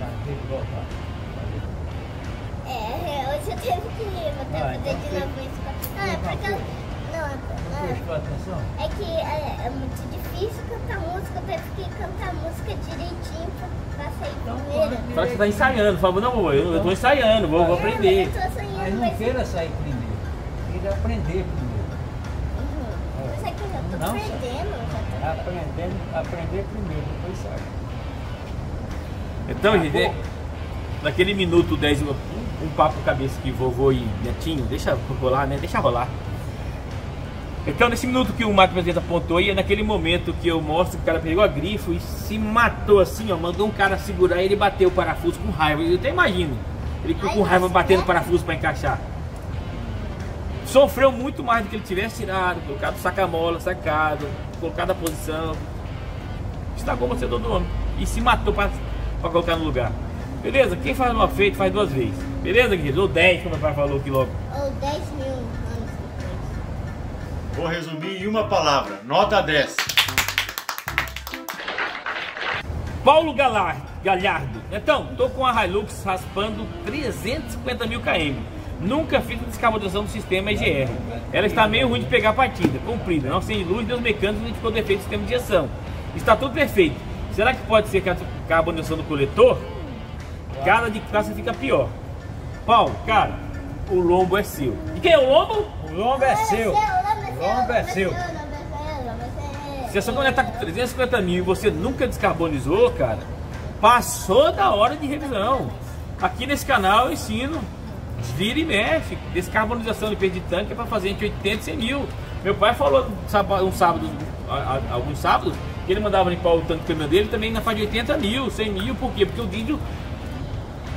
É, hoje eu teve que botar ah, então de novo isso. Não, é porque... Não, não. É que é, é muito difícil cantar música, eu teve que cantar a música direitinho pra, pra sair primeiro. Fala que você tá ensaiando, fala, não, eu, eu tô ensaiando, vou, vou aprender. Eu tô ensaiando, mas não queira sair primeiro, queira aprender primeiro. Uhum. Mas é que eu já tô não, aprendendo. Já tô aprendendo, aprender primeiro, depois sai. Então, gente, é, naquele minuto dez, um, um papo cabeça que vovô e netinho, deixa rolar, né? Deixa rolar. Então, nesse minuto que o Marco Presidente apontou, e é naquele momento que eu mostro que o cara pegou a grifo e se matou assim, ó, mandou um cara segurar e ele bateu o parafuso com raiva. Eu até imagino, ele com raiva batendo o parafuso para encaixar. Sofreu muito mais do que ele tivesse tirado, colocado saca-mola, sacado, colocado a posição. Estragou você do homem e se matou para colocar no lugar. Beleza? Quem faz mal feito faz duas vezes. Beleza, querido? Ou dez, como o pai falou aqui logo. Ou dez mil anos depois. Vou resumir em uma palavra. Nota dez. Paulo Galard, Galhardo. Então, tô com a Hilux raspando trezentos e cinquenta mil quilômetros. Nunca fiz a descarbonização do sistema E G R. Ela está meio ruim de pegar a partida, comprida, não sem luz, deu mecânicos e ficou defeito do sistema de injeção. Está tudo perfeito. Será que pode ser que a carbonização do coletor? Cada de classe fica pior. Paulo, cara, o lombo é seu. E quem é o lombo? O lombo é seu. O lombo é seu. Se a sua mulher está com trezentos e cinquenta mil e você nunca descarbonizou, cara, passou da hora de revisão. Aqui nesse canal eu ensino, vira e mexe, descarbonização de peso de tanque é para fazer entre oitenta e cem mil. Meu pai falou um sábado, alguns sábados, que ele mandava limpar o tanque do caminhão dele também na faixa de oitenta mil, cem mil, por quê? Porque o diesel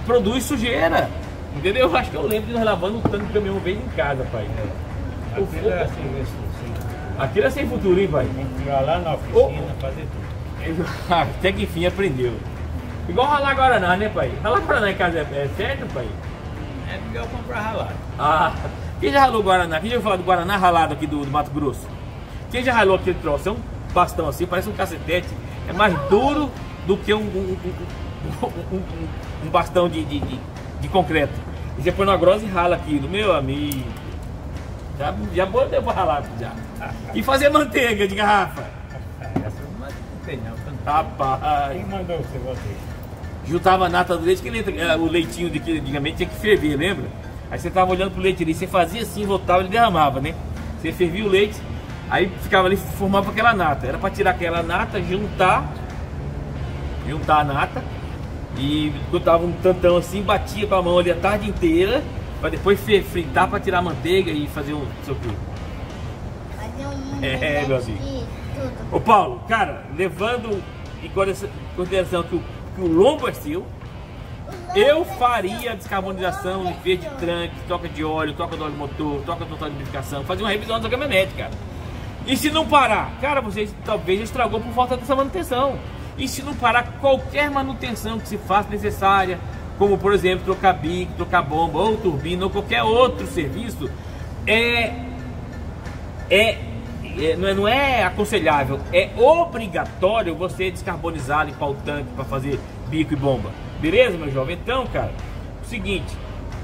produz sujeira. Entendeu? Eu acho que eu lembro de nós lavando um tanque de caminhão vez em casa, pai. É. Aquilo é serviço sem futuro. Aquilo é sem futuro, hein, pai? Tem que ir lá na oficina, oh. fazer tudo. Até que enfim aprendeu. Igual ralar Guaraná, né, pai? Ralar Guaraná em casa é, é certo, pai? É melhor comprar ralado. Ah, quem já ralou Guaraná? Quem já ouviu falar do Guaraná ralado aqui do, do Mato Grosso? Quem já ralou aquele troço? É um bastão assim, parece um cacetete. É mais duro do que um, um, um, um, um, um bastão de, de, de, de concreto. E você põe na grossa e rala aquilo, meu amigo. Já, já deu pra ralar já. E fazer manteiga de garrafa. Essa não tem não. Rapaz. Quem mandou você fazer? Juntava a nata do leite, que o leitinho de que antigamente tinha que ferver, lembra? Aí você tava olhando pro leite ali, você fazia assim, voltava, ele derramava, né? Você fervia o leite, aí ficava ali, formava aquela nata. Era para tirar aquela nata, juntar, juntar a nata e botava um tantão assim, batia com a mão ali a tarde inteira, para depois fritar para tirar a manteiga e fazer um não sei o quê. Fazer um é, meu amigo. Ô Paulo, cara, levando em consideração que o, que o lombo é seu, eu faria a descarbonização em vez de tranque, troca de óleo, troca do óleo motor, troca total de lubrificação, fazer uma revisão da caminhonete, cara. E se não parar? Cara, você talvez estragou por falta dessa manutenção. E se não parar, qualquer manutenção que se faça necessária, como por exemplo trocar bico, trocar bomba ou turbina ou qualquer outro serviço, é, é, é, não, é não é aconselhável, é obrigatório você descarbonizar, limpar o tanque para fazer bico e bomba. Beleza, meu jovem? Então, cara, o seguinte,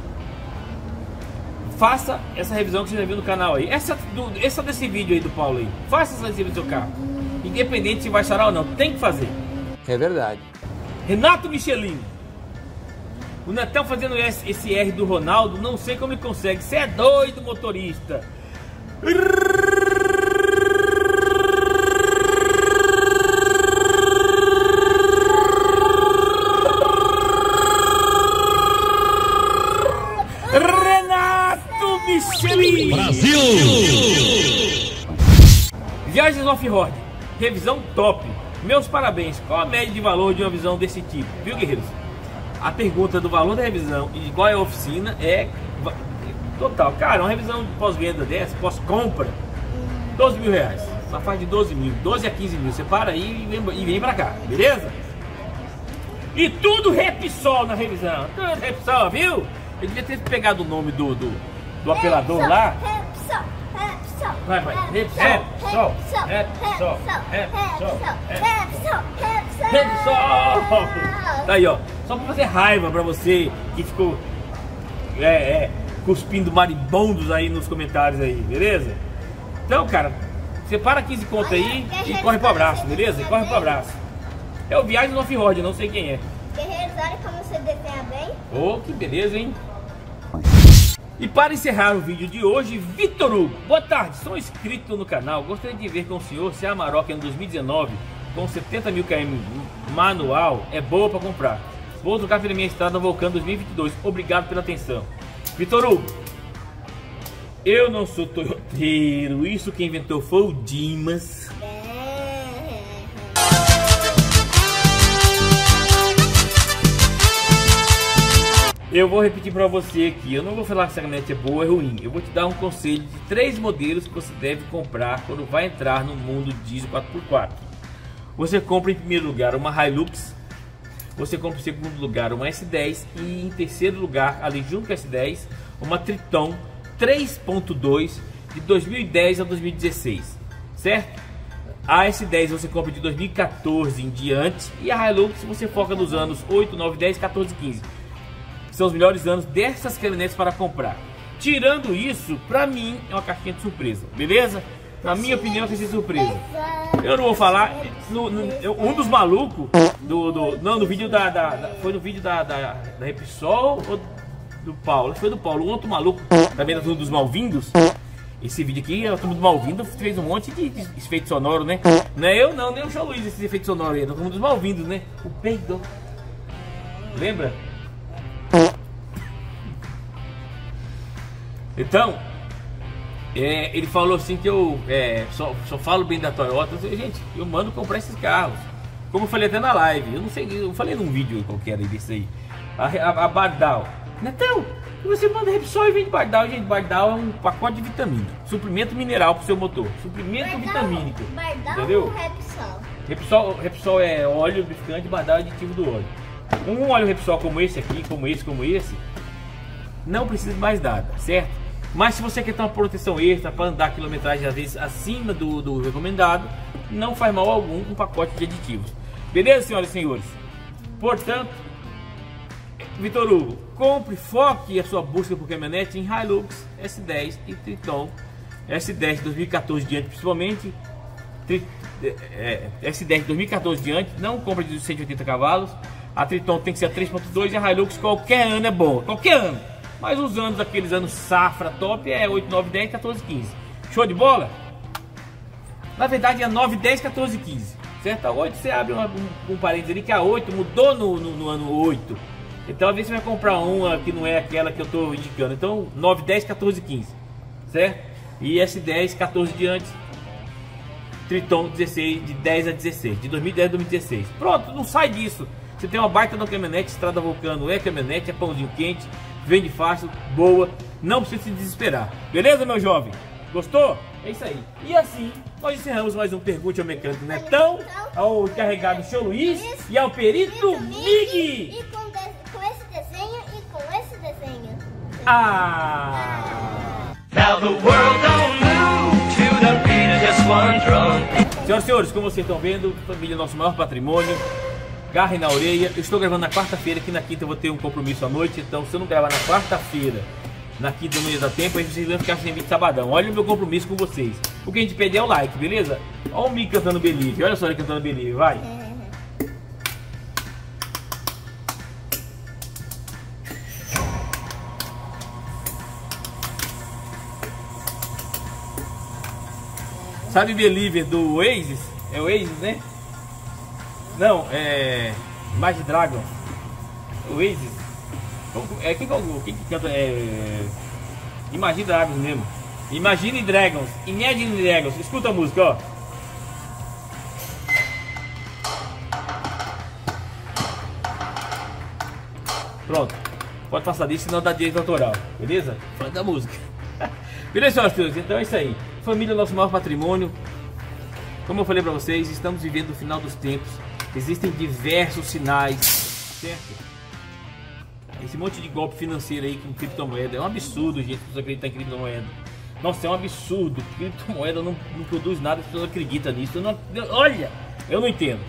faça essa revisão que você já viu no canal aí. Essa, do, essa desse vídeo aí do Paulo aí. Faça essa revisão do seu carro. Independente se vai charar ou não, tem que fazer. É verdade. Renato Michelin. O Netão fazendo esse, esse R do Ronaldo, não sei como ele consegue. Você é doido, motorista. Renato Michelin. Brasil. Viagens off-road, revisão top. Meus parabéns. Qual a média de valor de uma visão desse tipo? Viu, guerreiros? A pergunta do valor da revisão e de qual é a oficina é total. Cara, uma revisão de pós-venda dessa, pós-compra, doze mil reais. Só faz de doze mil, doze a quinze mil. Você para aí e vem, e vem pra cá, beleza? E tudo Repsol na revisão. Tudo Repsol, viu? Eu devia ter pegado o nome do, do, do apelador lá. Repsol, Repsol, Vai, vai. Repsol, Repsol, Repsol, Repsol, Repsol, Repsol, Repsol, Repsol. Tá aí, ó. Só pra fazer raiva pra você que ficou é, é, cuspindo marimbondos aí nos comentários aí, beleza? Então, cara, separa quinze conto aí e corre pro abraço, beleza? E corre pro abraço. É o Viagem no Off-Road, eu não sei quem é. Guerreiros, olha como você desenha bem. Oh, que beleza, hein? E para encerrar o vídeo de hoje, Vitor Hugo. Boa tarde, sou inscrito no canal. Gostaria de ver com o senhor se a Amarok em dois mil e dezenove, com setenta mil quilômetros manual, é boa para comprar. Vou trocar pela minha estrada Vulcano dois mil e vinte e dois. Obrigado pela atenção. Vitor Hugo, eu não sou toyoteiro. Isso quem inventou foi o Dimas. Eu vou repetir para você aqui. Eu não vou falar se a caminhonete é boa ou é ruim. Eu vou te dar um conselho de três modelos que você deve comprar quando vai entrar no mundo diesel quatro por quatro. Você compra em primeiro lugar uma Hilux. Você compra em segundo lugar uma S dez. E em terceiro lugar, ali junto com a S dez, uma Triton três ponto dois de dois mil e dez a dois mil e dezesseis. Certo? A S dez você compra de dois mil e quatorze em diante. E a Hilux você foca nos anos oito, nove, dez, quatorze e quinze. São os melhores anos dessas caminhonetes para comprar. Tirando isso, pra mim é uma caixinha de surpresa, beleza? Na minha opinião, é caixinha de surpresa. Eu não vou falar. No, no, um dos malucos do, do não no vídeo da, da, da foi no vídeo da da, da Repsol ou do Paulo? Foi do Paulo. Um outro maluco também da turma dos Malvindos. Esse vídeo aqui, a turma dos Malvindos fez um monte de, de efeito sonoro, né? Não é eu não, nem o João Luiz esse efeito sonoro aí, é da turma dos Malvindos, né? O peido. Lembra? Então, é, ele falou assim que eu é, só, só falo bem da Toyota. Eu falei, gente, eu mando comprar esses carros. Como eu falei até na live, eu não sei, eu falei num vídeo qualquer aí desse aí. A, a, a Bardal. Netão, você manda Repsol e vende Bardal. Gente, Bardal é um pacote de vitamina. Suplemento mineral pro seu motor. Suplemento Bardal, vitamínico. Bardal entendeu? Ou Repsol? Repsol? Repsol é óleo lubrificante, Bardal é aditivo do óleo. Um óleo Repsol como esse aqui, como esse, como esse, não precisa de mais nada, certo? Mas se você quer ter uma proteção extra para andar quilometragem às vezes acima do, do recomendado, não faz mal algum um pacote de aditivos. Beleza, senhoras e senhores? Portanto, Vitor Hugo, compre, foque a sua busca por caminhonete em Hilux, S dez e Triton. S dez de dois mil e quatorze diante, principalmente. Tri, é, S dez de dois mil e quatorze diante, não compra de cento e oitenta cavalos. A Triton tem que ser a três ponto dois e a Hilux qualquer ano é bom, qualquer ano. Mas os anos, aqueles anos safra top é oito, nove, dez, quatorze, quinze. Show de bola? Na verdade é nove, dez, quatorze, quinze. Certo? A oito você abre uma, um, um parênteses ali que a oito mudou no, no, no ano oito. Então às vezes você vai comprar uma que não é aquela que eu estou indicando. Então nove, dez, quatorze, quinze. Certo? E S dez, quatorze diante. Triton dezesseis, de dez a dezesseis. De dois mil e dez a dois mil e dezesseis. Pronto, não sai disso. Você tem uma baita na caminhonete, Estrada Vulcano é caminhonete, é pãozinho quente. Vende fácil, boa, não precisa se desesperar. Beleza, meu jovem? Gostou? É isso aí. E assim, nós encerramos mais um Pergunte ao Mecânico Netão, ao encarregado Seu Luiz e ao perito Mig. E com, de, com esse desenho e com esse desenho. Ah! Now the world don't move to the beat of just one drum. Senhoras e senhores, como vocês estão vendo, família é nosso maior patrimônio. Garre na orelha. Eu estou gravando na quarta-feira, que na quinta eu vou ter um compromisso à noite. Então se eu não gravar na quarta-feira, na quinta não ia dar tempo, aí vocês vão ficar sem vídeo sabadão. Olha o meu compromisso com vocês. O que a gente pede é o like, beleza? Olha o Mickey cantando Believe. Olha só ele cantando Believe, vai. Sabe Believer do Oasis? É o Oasis, né? Não, é... Imagine Dragons. Oasis. É, quem, quem que canta? É... Imagine Dragons mesmo. Imagine Dragons. Imagine Dragons. Escuta a música, ó. Pronto. Pode passar disso, senão dá direito autoral. Beleza? Fã da música. Beleza, senhoras e senhores? Então é isso aí. Família é o nosso maior patrimônio. Como eu falei pra vocês, estamos vivendo o final dos tempos. Existem diversos sinais, certo? Esse monte de golpe financeiro aí com criptomoeda é um absurdo, gente, você acreditar em criptomoeda. Nossa, é um absurdo. Criptomoeda não, não produz nada, as pessoas acreditam nisso. Eu não, olha, eu não entendo.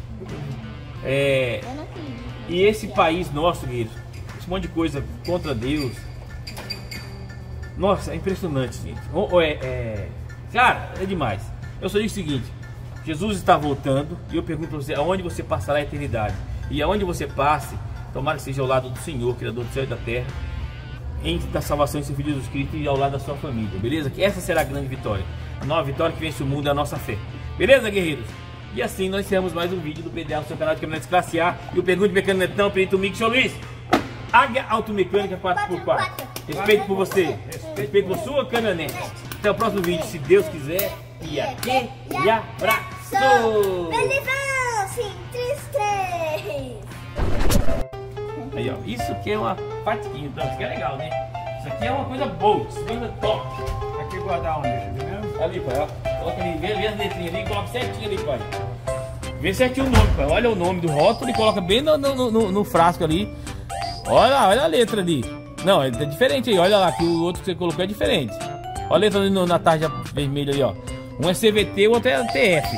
É, e esse país nosso, guerreiro, esse monte de coisa contra Deus. Nossa, é impressionante, gente. Ou, ou é, é, cara, é demais. Eu só digo o seguinte: Jesus está voltando e eu pergunto para você, aonde você passará a eternidade? E aonde você passe, tomara que seja ao lado do Senhor, Criador do céu e da terra, entre da salvação em seu Filho Jesus Cristo e ao lado da sua família, beleza? Que essa será a grande vitória. A nova vitória que vence o mundo é a nossa fé. Beleza, guerreiros? E assim nós encerramos mais um vídeo do P D A no seu canal de Caminhonetes Classe A. E o Pergunte Mecânico Netão, perito Mickey, Seu Luiz. Águia Automecânica quatro por quatro. Respeito por você, respeito por sua caminhonete. Até o próximo vídeo, se Deus quiser. E aqui, e abraço! Belivão, três, três. Aí, ó, isso aqui é uma fatinha, então, isso aqui é legal, né? Isso aqui é uma coisa boa, isso aqui é uma coisa top. Aqui guardar onde? Mesmo? Ali, pai, ó. Coloca ali, vê, vê as letrinhas ali e coloca certinho ali, pai. Vê certinho o nome, pai. Olha o nome do rótulo e coloca bem no, no, no, no frasco ali. Olha, olha a letra ali. Não, é diferente aí, olha lá, que o outro que você colocou é diferente. Olha a letra ali no, na tarja vermelha ali, ó. Um é C V T, o outro é T F.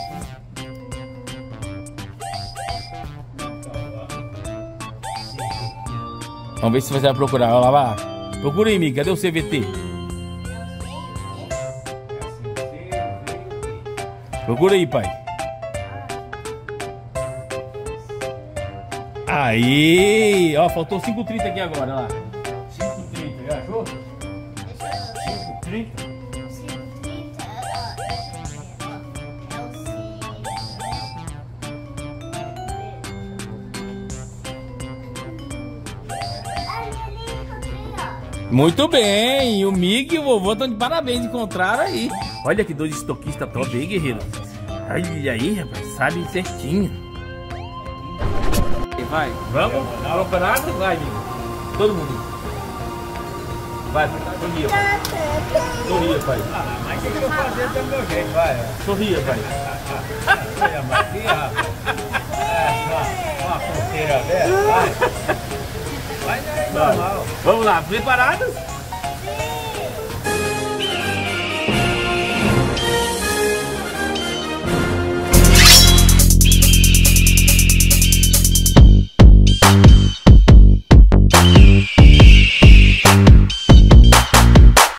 Vamos ver se você vai procurar. Olha lá, vai lá. Procura aí, Mickey. Cadê o C V T? Procura aí, pai. Aí, ó, faltou cinco e trinta aqui agora, olha lá. cinco e trinta, já achou? cinco e trinta. Muito bem, o Mig e o vovô estão de parabéns, encontraram aí. Olha que dois estoquistas top aí, guerreiro. Olha aí, rapaz, sabe certinho. vai. Vamos? Preparado? Vai, amigo. Todo mundo. Vai, sorria, pai. Sorria, pai. Ah, mas tem que eu fazer do meu jeito, vai. Sorria, pai. Olha, Marquinhos, rapaz. É, uma, uma ponteira dessa, vai. Vai, não é normal. Vamos lá, preparados? Sim.